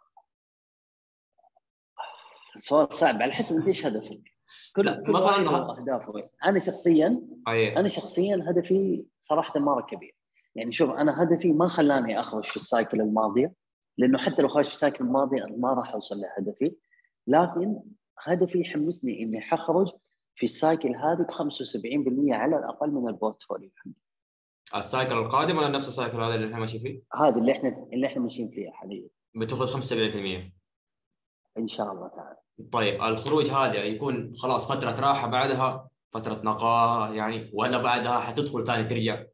سؤال صعب، على حسب انت ايش هدفك. كل كل واحد اهدافه. انا شخصيا أيه. انا شخصيا هدفي صراحه مره كبير. يعني شوف انا هدفي ما خلاني اخرج في السايكل الماضيه، لانه حتى لو خرجت في السايكل الماضيه ما راح اوصل لهدفي، لكن هدفي يحمسني اني حخرج في السايكل هذه ب خمسة وسبعين بالمئة على الاقل من البورتفوليو. السايكل القادم ولا نفس السايكل هذا اللي احنا ماشيين فيه؟ هذا اللي احنا اللي احنا ماشيين فيه حاليا. بتاخذ خمسة وسبعين بالمئة ان شاء الله تعالى. طيب الخروج هذا يكون خلاص فترة راحة بعدها فترة نقاهة يعني، ولا بعدها حتدخل ثاني ترجع؟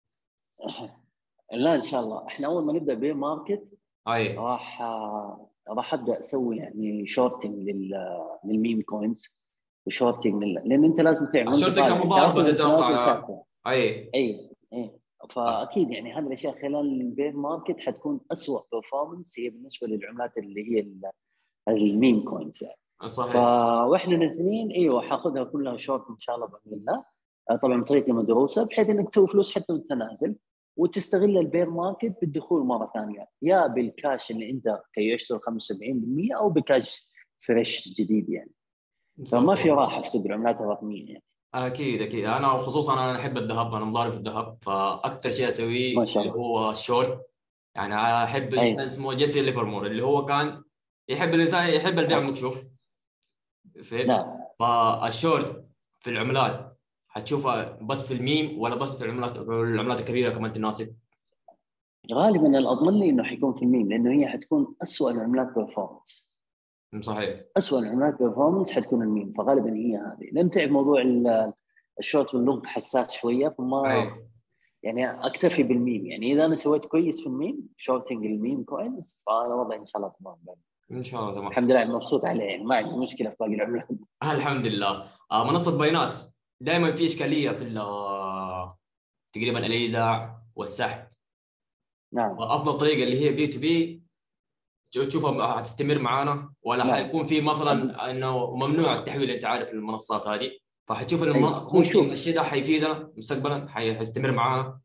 لا ان شاء الله احنا اول ما نبدا بير ماركت اي راح راح ابدا اسوي يعني شورتنج لل للميم كوينز وشورتنج لل... لان انت لازم تعمل وانت الشرطة طالع كمضاربة كافي وانت نازل تتوقع؟ كافي. اي اي اي صح فاكيد يعني هذه الاشياء خلال البير ماركت حتكون اسوء performance هي بالنسبه للعملات اللي هي ال- الميم كوينز يعني. ف صحيح. واحنا نازلين ايوه حاخذها كلها شورت ان شاء الله باذن الله. آه، طبعا بطريقه مدروسه بحيث انك تسوي فلوس حتى وانت نازل، وتستغل البير ماركت بالدخول مره ثانيه يا بالكاش اللي انت كي يشتري خمسة وسبعين بالمئة او بكاش فريش جديد يعني. فما في صحيح. راحه في سوق العملات الرقميه يعني. اكيد اكيد، انا خصوصا انا احب الذهب، انا مضارب في الذهب، فاكثر شيء ما اسويه شاء اللي الله. هو الشورت. يعني أنا احب انسان اي اسمه جيسي ليفرمور، اللي هو كان يحب الانسان يحب البيع اي المكشوف. فهمت؟ نعم. فالشورت في العملات حتشوفها بس في الميم، ولا بس في العملات العملات الكبيره كمان تناسب؟ غالبا الاضمن لي انه حيكون في الميم لانه هي حتكون اسوء العملات بيرفورمانس. صحيح. اسوء العملات بيرفورمانس حتكون الميم، فغالبا هي هذه لان تعرف موضوع ال- الشورت واللونج حساس شويه اي فما يعني اكتفي بالميم. يعني اذا انا سويت كويس في الميم شورتنج الميم كويس فانا وضعي ان شاء الله تمام. ان شاء الله تمام. الحمد لله مبسوط عليه يعني ما عندي مشكله في باقي العملات. آه الحمد لله. آه منصه بايناس دائما في اشكاليه في ال- آه، تقريبا الايداع والسحب. نعم وافضل طريقه اللي هي بي تو بي تشوفها هتستمر معانا، ولا نعم. حيكون في أب... مثلا انه ممنوع التحويل؟ انت عارف المنصات هذه، فحتشوف اي الم... هو ممكن شوف الشيء ده حيفيدنا مستقبلا، حي- حيستمر معانا.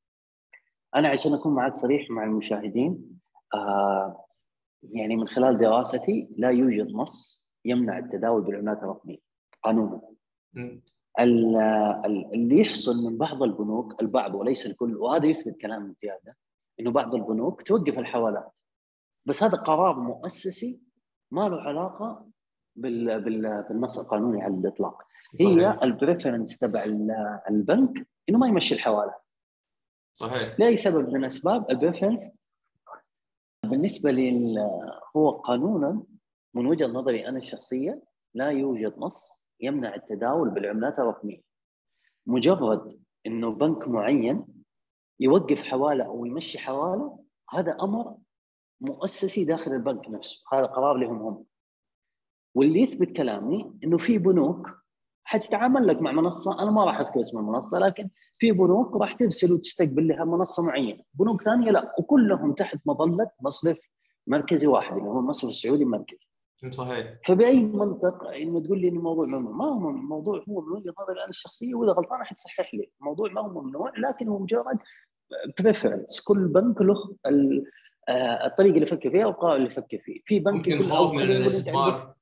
انا عشان اكون معك صريح مع المشاهدين، آه يعني من خلال دراستي لا يوجد نص يمنع التداول بالعملات الرقميه قانونا. م. ال- ال- اللي يحصل من بعض البنوك، البعض وليس الكل، وهذا يثبت كلام زياده، انه بعض البنوك توقف الحوالات، بس هذا قرار مؤسسي ما له علاقه بال بال بالنص القانوني على الاطلاق. هي صحيح البريفرنس تبع ال- البنك انه ما يمشي الحوالات صحيح. لاي سبب من الاسباب. البريفرنس بالنسبه لي هو قانونا من وجهه نظري انا الشخصيه لا يوجد نص يمنع التداول بالعملات الرقميه. مجرد انه بنك معين يوقف حواله او يمشي حواله هذا امر مؤسسي داخل البنك نفسه، هذا قرار لهم هم. واللي يثبت كلامي انه في بنوك حتتعامل لك مع منصه، انا ما راح اذكر اسم المنصه، لكن في بنوك راح ترسل وتستقبل لها منصه معينه، بنوك ثانيه لا، وكلهم تحت مظله مصرف مركزي واحد اللي هو المصرف السعودي المركزي. م. صحيح. فباي منطق انه تقول لي ان الموضوع ممنوع؟ ما هو الموضوع هو من وجهه نظري انا الشخصيه، واذا غلطان حتصحح لي، الموضوع ما هو ممنوع لكن هو مجرد بريفرنس. كل بنك له ال- آه، الطريقه اللي يفكر فيها والقرار اللي يفكر فيه. في بنك ممكن يقول، او خوف من خلينا نقول انت عندك الاستثمار.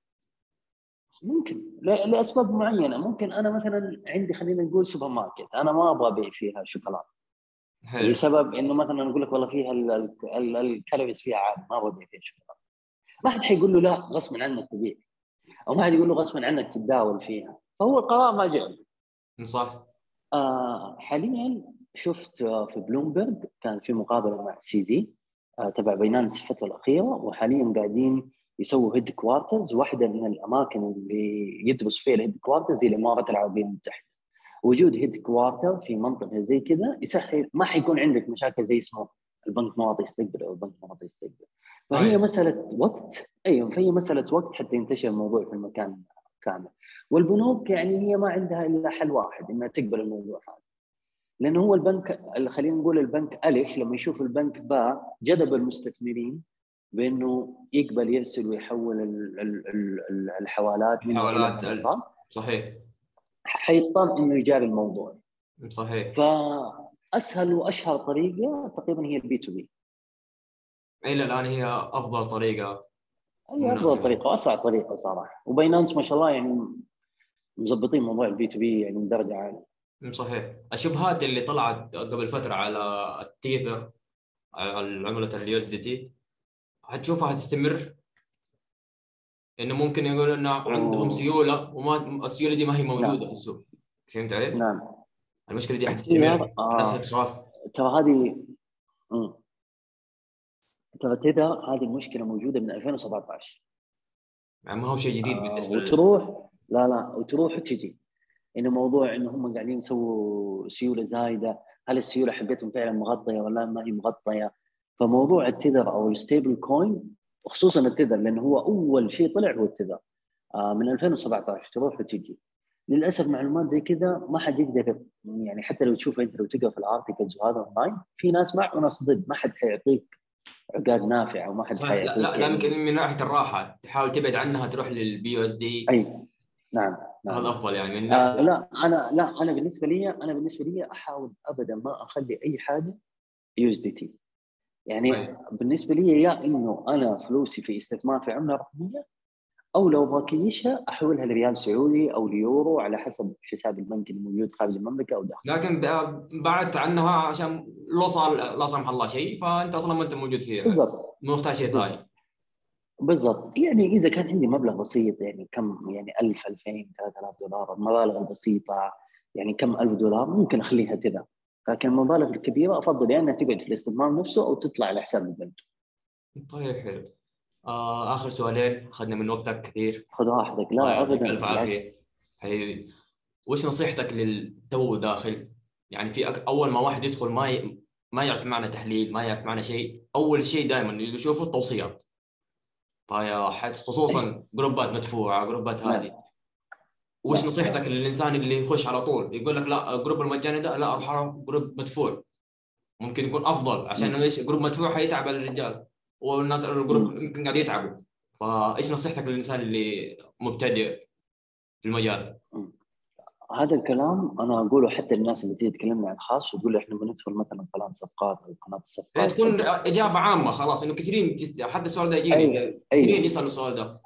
ممكن ل- لاسباب معينه. ممكن انا مثلا عندي خلينا نقول سوبر ماركت انا ما ابغى ابيع فيها شوكولاته حلو. لسبب انه مثلا نقول لك والله فيها ال- ال- ال- الكالوريز فيها عالي ما ابغى ابيع فيها شوكولاته. ما حد حيقول له لا غصبا عنك تبيع، او ما حد يقول له غصبا عنك تتداول فيها، فهو القرار ما جاء. م. صح. آه حاليا شفت آه في بلومبرج كان في مقابله مع سي زي آه تبع باينانس الفتره الاخيره، وحاليا قاعدين يسووا هيد كوارترز. واحده من الاماكن اللي يدرس فيها الهيد كوارترز هي الامارات العربيه المتحده. وجود هيد كوارتر في منطقه زي كذا يسهل، ما حيكون عندك مشاكل زي اسمه البنك ما راضي يستقبل او البنك ما راضي يستقبل. فهي اي مساله وقت. ايوه فهي مساله وقت حتى ينتشر الموضوع في المكان كامل. والبنوك يعني هي ما عندها الا حل واحد انها تقبل الموضوع هذا، لانه هو البنك اللي خلينا نقول البنك الف لما يشوف البنك باء جذب المستثمرين بانه يقبل يرسل ويحول ال- ال- ال- الحوالات منها الى محاولات ال- منصات، صحيح. حيضطر انه يجاري الموضوع. م. صحيح. فاسهل واشهر طريقه تقريبا هي البي تو بي. الى الان هي افضل طريقه هي افضل مناسبه. طريقه واسرع طريقه صراحه، وباينانس ما شاء الله يعني مظبطين موضوع البي تو بي يعني من درجه عاليه. م. صحيح. الشبهات اللي طلعت قبل فتره على التيثر، على العمله اليو اس دي تي، هتشوفها هتستمر؟ انه ممكن يقولوا انه عندهم و... سيوله، وما السيوله دي ما هي موجوده في نعم السوق. فهمت علي؟ نعم. المشكله دي التيذر حتستمر والناس آه هتخاف. ترى هذه مم. ترى التيذر هذه المشكله موجوده من ألفين وسبعة عشر. يعني ما هو شيء جديد آه بالنسبه لل... وتروح لا لا وتروح وتجي، انه موضوع انه هم قاعدين يسووا سيوله زايده، هل السيوله حقتهم فعلا مغطيه ولا ما هي مغطيه. فموضوع التذر او الستيبل كوين، خصوصا التذر لانه هو اول شيء طلع هو التذر آه من ألفين وسبعة عشر، تروح وتجي. للاسف معلومات زي كذا ما حد يقدر، يعني حتى لو تشوف انت لو تقرا في الارتكلز وهذا اونلاين، في ناس مع وناس ضد، ما حد حيعطيك عقاد نافعه وما حد صحيح. لا لا حيعطيك لا يمكن يعني. من ناحيه الراحه تحاول تبعد عنها، تروح للبي يو اس دي، اي نعم هذا نعم. افضل يعني من آه ناحيه. لا انا لا انا بالنسبه لي انا بالنسبه لي احاول ابدا ما اخلي اي حاجه يو اس دي تي. يعني طيب. بالنسبه لي يا انه انا فلوسي في استثمار في عمله رقميه، او لو بكيشها احولها لريال سعودي او ليورو على حسب حساب البنك اللي موجود خارج المملكه او داخل. لكن ب- بعدت عنها عشان لو صار لا سمح الله شيء فانت اصلا ما انت موجود فيها، بالضبط مو محتاج شيء بالضبط ثاني. بالضبط. يعني اذا كان عندي مبلغ بسيط، يعني كم، يعني ألف ألفين ثلاثة آلاف دولار، المبالغ البسيطه يعني كم ألف دولار ممكن اخليها كذا. لكن المبالغ الكبيره افضل يا انها تقعد في الاستثمار نفسه او تطلع على حساب البنك. طيب حلو. آه اخر سؤالين اخذنا من وقتك كثير. خذ راحتك، الله لا يعطيك ابدا الف عافيه بالعكس. حبيبي. وش نصيحتك للتو داخل؟ يعني في أك... اول ما واحد يدخل ما ي... ما يعرف معنى تحليل، ما يعرف معنى شيء، اول شيء دائما اللي يشوفه التوصيات، فيا حد اي خصوصا جروبات مدفوعه جروبات هذه. نعم وش نعم نصيحتك نعم. للانسان اللي يخش على طول يقول لك لا الجروب المجاني ده لا اروح على جروب مدفوع ممكن يكون افضل، عشان مم. ليش جروب مدفوع حيتعب على الرجال والناس الجروب مم. يمكن قاعد يتعبوا. فايش نصيحتك للانسان اللي مبتدئ في المجال؟ مم. هذا الكلام انا اقوله حتى للناس اللي تيجي تكلمني عن خاص وتقول له احنا بندخل مثلا قناه صفقات او قناه هي الصفقات تكون حقتك. اجابه عامه خلاص، انه كثيرين تس- حتى السؤال ده ايوه يجيني كثيرين ايوه يسالوا السؤال ده.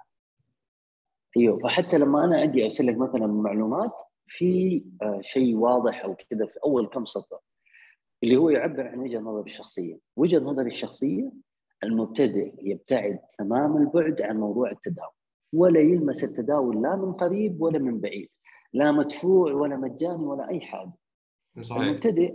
ايوه. فحتى لما انا اجي ارسل لك مثلا معلومات في آه، شيء واضح او كذا في اول كم سطر، اللي هو يعبر عن وجهه نظري الشخصيه. وجهه نظري الشخصيه، المبتدئ يبتعد تمام البعد عن موضوع التداول، ولا يلمس التداول لا من قريب ولا من بعيد، لا مدفوع ولا مجاني ولا اي حاجه. صحيح. المبتدئ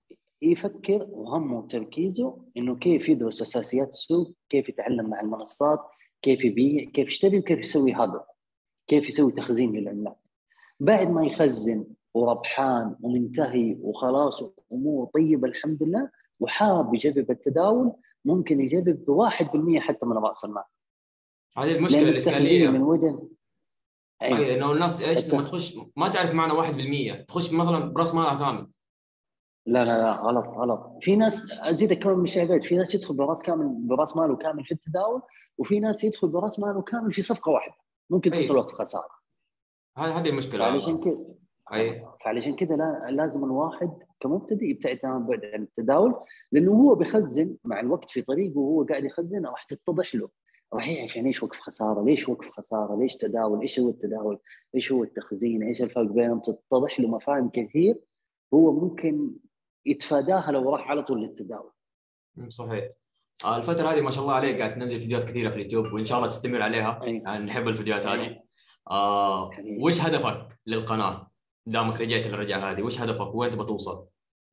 يفكر وهمه وتركيزه انه كيف يدرس اساسيات السوق، كيف يتعلم مع المنصات، كيف يبيع، كيف يشتري، وكيف يسوي هذا، كيف يسوي تخزين للعملات. بعد ما يخزن وربحان ومنتهي وخلاص اموره طيبه الحمد لله، وحاب يجرب التداول، ممكن يجرب بواحد بالمية حتى من راس المال. هذه المشكله لان التخزين من الاشكاليه. وجه اي اي انه الناس ايش لما التخ... تخش ما تعرف معنى واحد بالمية، تخش مثلا براس مالها كامل. لا لا لا غلط غلط. في ناس ازيدك كمان من الشعبات، في ناس يدخل براس كامل، براس ماله كامل في التداول، وفي ناس يدخل براس ماله كامل في صفقه واحده ممكن اي توصل وقت خساره. هذه هذه المشكله. فعلشان كذا اي فعلشان كذا لا لازم الواحد كمبتدئ يبتعد تماما بعد عن التداول، لانه هو بيخزن مع الوقت في طريقه وهو قاعد يخزن راح تتضح له، راح يعرف يعني ايش وقف خساره، ليش وقف خساره، ليش تداول، ايش هو التداول، ايش هو التخزين، ايش الفرق بينهم، تتضح له مفاهيم كثير هو ممكن يتفاداها لو راح على طول للتداول. صحيح. آه، الفترة هذه ما شاء الله عليك قاعد تنزل فيديوهات كثيرة في اليوتيوب، وإن شاء الله تستمر عليها، اي يعني نحب الفيديوهات اي هذه. آه، يعني وش هدفك للقناة؟ دامك رجعت للرجعة هذه، وش هدفك؟ وين تبغى توصل؟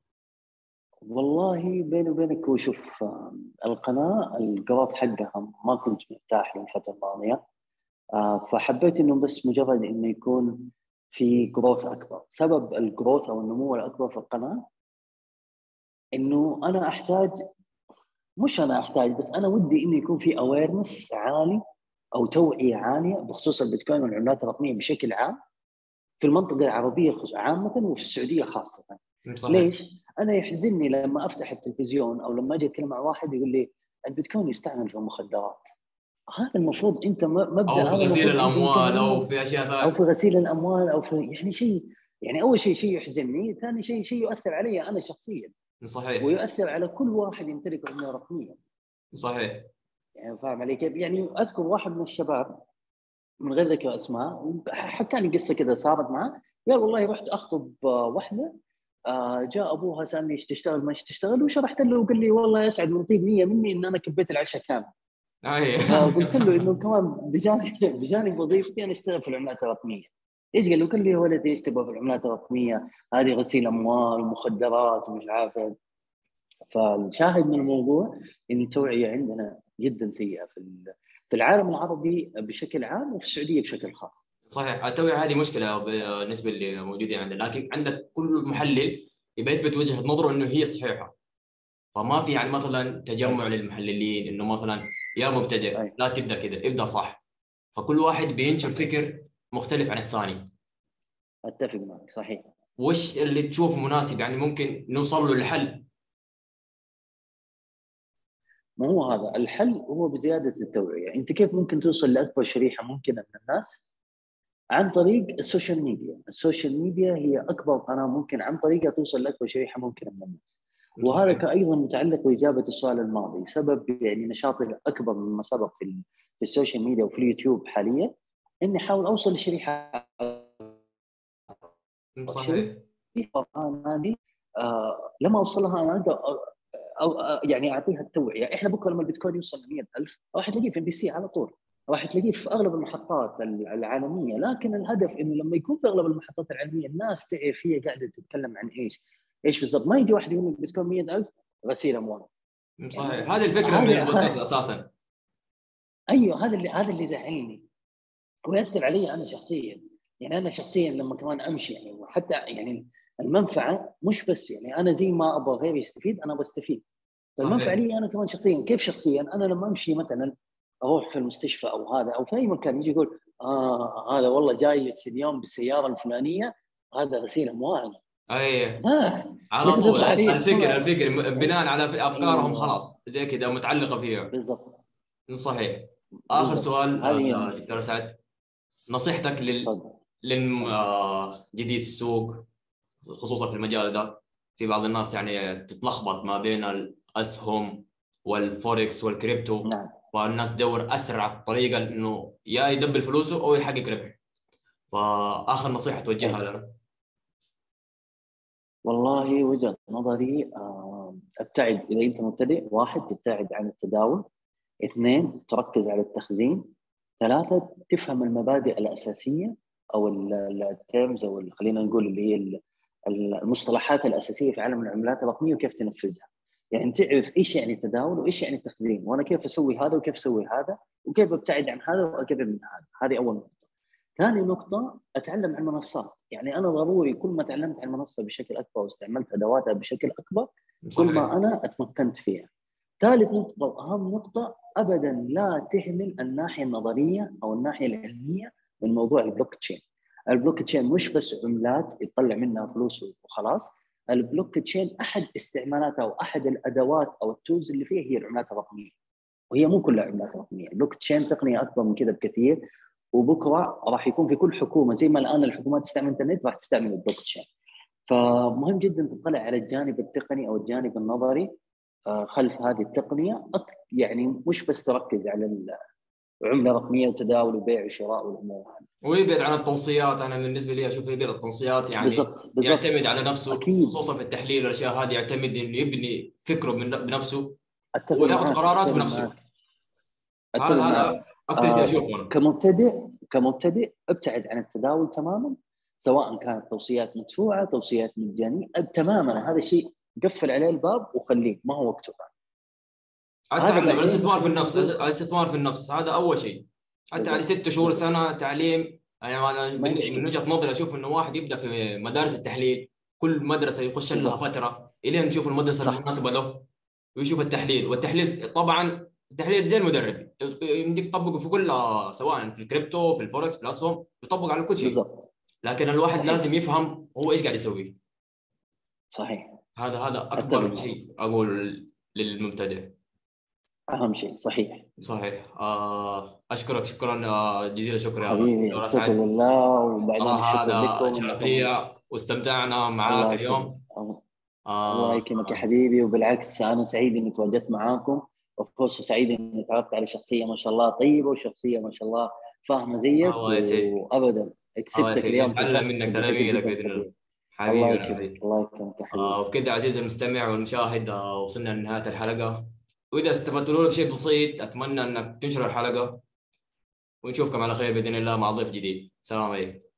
والله بيني وبينك، وشوف آه، القناه الجروث حقها ما كنت مرتاح للفتره الماضيه. آه، فحبيت انه بس مجرد انه يكون في جروث اكبر. سبب الجروث او النمو الاكبر في القناه انه انا احتاج، مش انا احتاج بس انا ودي انه يكون في اويرنس عالي او توعيه عاليه بخصوص البيتكوين والعملات الرقميه بشكل عام في المنطقه العربيه عامه وفي السعوديه خاصه. صحيح. ليش؟ انا يحزنني لما افتح التلفزيون او لما اجي اتكلم مع واحد يقول لي البيتكوين يستعمل في المخدرات. هذا المفروض انت مبدا، أو في هذا غسيل المفروض انت الأموال أو متعود، في أشياء او في ثانية. غسيل الاموال او في يعني شيء. يعني اول شيء شيء يحزنني، ثاني شيء شيء يؤثر علي انا شخصيا، صحيح. ويؤثر على كل واحد يمتلك عمله رقميه. صحيح. يعني فاهم علي كيف؟ يعني اذكر واحد من الشباب من غير ذكر اسماء حكى لي قصه كذا صارت معه. قال والله رحت اخطب آه، واحده، آه، جاء ابوها سالني ايش تشتغل ما ايش تشتغل، وشرحت له وقال لي والله يسعد من طيب نيه مني ان انا كبيت العشاء كامل. أي فقلت له انه كمان بجانب بجانب وظيفتي انا اشتغل في العملات الرقميه. ايش قال له؟ قال لي يا ولدي ايش تبغى في العملات الرقميه؟ هذه غسيل اموال ومخدرات ومش عارف إيه. فالشاهد من الموضوع ان التوعيه عندنا جدا سيئه في في العالم العربي بشكل عام وفي السعوديه بشكل خاص. صحيح، التوعيه هذه مشكله بالنسبه اللي موجودين عندنا، لكن عندك كل محلل يبي يثبت وجهه نظره انه هي صحيحه. فما في يعني مثلا تجمع للمحللين انه مثلا يا مبتدئ لا تبدا كذا، ابدا صح. فكل واحد بينشر فكر مختلف عن الثاني. اتفق معك صحيح. وش اللي تشوف مناسب يعني ممكن نوصل له الحل؟ ما هو هذا الحل، هو بزياده التوعيه. انت كيف ممكن توصل لاكبر شريحه ممكنه من الناس؟ عن طريق السوشيال ميديا. السوشيال ميديا هي اكبر قناه ممكن عن طريقها توصل لاكبر شريحه ممكنه من الناس. وهذا ايضا متعلق باجابه السؤال الماضي. سبب يعني نشاطي الاكبر مما سبق في في السوشيال ميديا وفي اليوتيوب حاليا اني احاول اوصل لشريحه. صحيح. هذه آه لما اوصلها انا اقدر أو يعني اعطيها التوعيه. احنا بكره لما البيتكوين يوصل ل مئة ألف راح تلاقيه في ام بي سي على طول، راح تلاقيه في اغلب المحطات العالميه. لكن الهدف انه لما يكون في اغلب المحطات العالميه الناس تعرف هي قاعده تتكلم عن ايش ايش بالضبط. ما يجي واحد يقول البيتكوين مئة ألف غسيل اموال. صحيح، يعني هذه الفكره من البودكاست اساسا. ايوه، هذا اللي هذا اللي زعلني ويأثر علي انا شخصيا. يعني انا شخصيا لما كمان امشي يعني، وحتى يعني المنفعه مش بس يعني انا زي ما ابغى غيري يستفيد انا بستفيد. المنفعه لي انا كمان شخصيا. كيف شخصيا؟ انا لما امشي مثلا اروح في المستشفى او هذا او في اي مكان، يجي يقول اه هذا والله جاي اليوم بالسياره الفلانيه، هذا غسيل اموال. اي آه. على طول الفكر الصورة. الفكر بناء على افكارهم أيوة. خلاص زي كذا متعلقه فيها. بالضبط. صحيح. اخر بالضبط. سؤال هذه دكتور سعد، نصيحتك لل للجديد في السوق خصوصا في المجال ده. في بعض الناس يعني تتلخبط ما بين الاسهم والفوركس والكريبتو. نعم. والناس تدور اسرع طريقه انه يا يدبر فلوسه او يحقق ربح. فاخر نصيحه توجهها لنا؟ والله وجهة نظري ابتعد. اذا انت مبتدئ، واحد تبتعد عن التداول، اثنين تركز على التخزين، ثلاثة تفهم المبادئ الأساسية أو التيرمز أو خلينا نقول اللي هي المصطلحات الأساسية في عالم العملات الرقمية وكيف تنفذها. يعني تعرف إيش يعني تداول وإيش يعني تخزين، وأنا كيف أسوي هذا وكيف أسوي هذا وكيف أبتعد عن هذا وأقرب من هذا. هذه أول نقطة. ثاني نقطة أتعلم عن المنصات. يعني أنا ضروري كل ما تعلمت عن المنصة بشكل أكبر واستعملت أدواتها بشكل أكبر كل ما أنا أتمكنت فيها. ثالث نقطة وأهم نقطة، أبداً لا تهمل الناحية النظرية أو الناحية العلمية من موضوع البلوك تشين. البلوك تشين مش بس عملات يطلع منها فلوس وخلاص. البلوك تشين أحد استعمالاتها أو أحد الأدوات أو التولز اللي فيها هي العملات الرقمية، وهي مو كلها عملات رقمية. البلوك تشين تقنية أكبر من كذا بكثير، وبكرة راح يكون في كل حكومة زي ما الآن الحكومات تستعمل الإنترنت راح تستعمل البلوك تشين. فمهم جدا تطلع على الجانب التقني أو الجانب النظري خلف هذه التقنية. يعني مش بس تركز على العملة الرقمية وتداول وبيع وشراء والأمور هذه. ويبعد عن التوصيات. أنا بالنسبة لي أشوف يبعد عن التوصيات، يعني بالضبط. بالضبط. يعتمد على نفسه. أكيد. خصوصا في التحليل والأشياء هذه يعتمد إنه يبني فكره بنفسه أتفق وياخذ معك. قراراته بنفسه. هذا هذا أكثر شيء أشوفه أنا. كمبتدئ كمبتدئ ابتعد عن التداول تماما، سواء كانت توصيات مدفوعة توصيات مجانية تماما. هذا الشيء قفل عليه الباب وخليه، ما هو وقته. حتى عندنا الاستثمار في النفس، الاستثمار في النفس هذا اول شيء. حتى على ست شهور سنه تعليم. يعني انا من وجهه نظري اشوف انه واحد يبدا في مدارس التحليل، كل مدرسه يخش لها فتره الين نشوف المدرسه المناسبه له ويشوف التحليل. والتحليل طبعا التحليل زي المدرب يمديك تطبقه في كل، سواء في الكريبتو في الفوركس في الاسهم، يطبق على كل شيء. بالضبط. لكن الواحد صحيح. لازم يفهم هو ايش قاعد يسوي. صحيح. هذا هذا اكبر شيء اقول للمبتدئ. اهم شيء. صحيح. صحيح. آه اشكرك شكرا جزيلا. شكرا حبيبي. شكرا لله. وبعدين الشكر لكم. شرف لي واستمتعنا معاك اليوم. الله, آه الله يكرمك يا حبيبي. وبالعكس انا سعيد اني تواجدت معاكم، وفرصه سعيد اني تعرفت على شخصيه ما شاء الله طيبه وشخصيه ما شاء الله فاهمه زيك. وابدا كسبتك اليوم في نتعلم منك تلاميذك باذن الله. حبيبي. الله يكرمك. الله يكرمك يا حبيبي. آه وبكذا عزيزي المستمع والمشاهد آه وصلنا لنهايه الحلقه. واذا استفدتوا له بشيء بسيط اتمنى انك تنشر الحلقه، ونشوفكم على خير باذن الله مع ضيف جديد. السلام عليكم.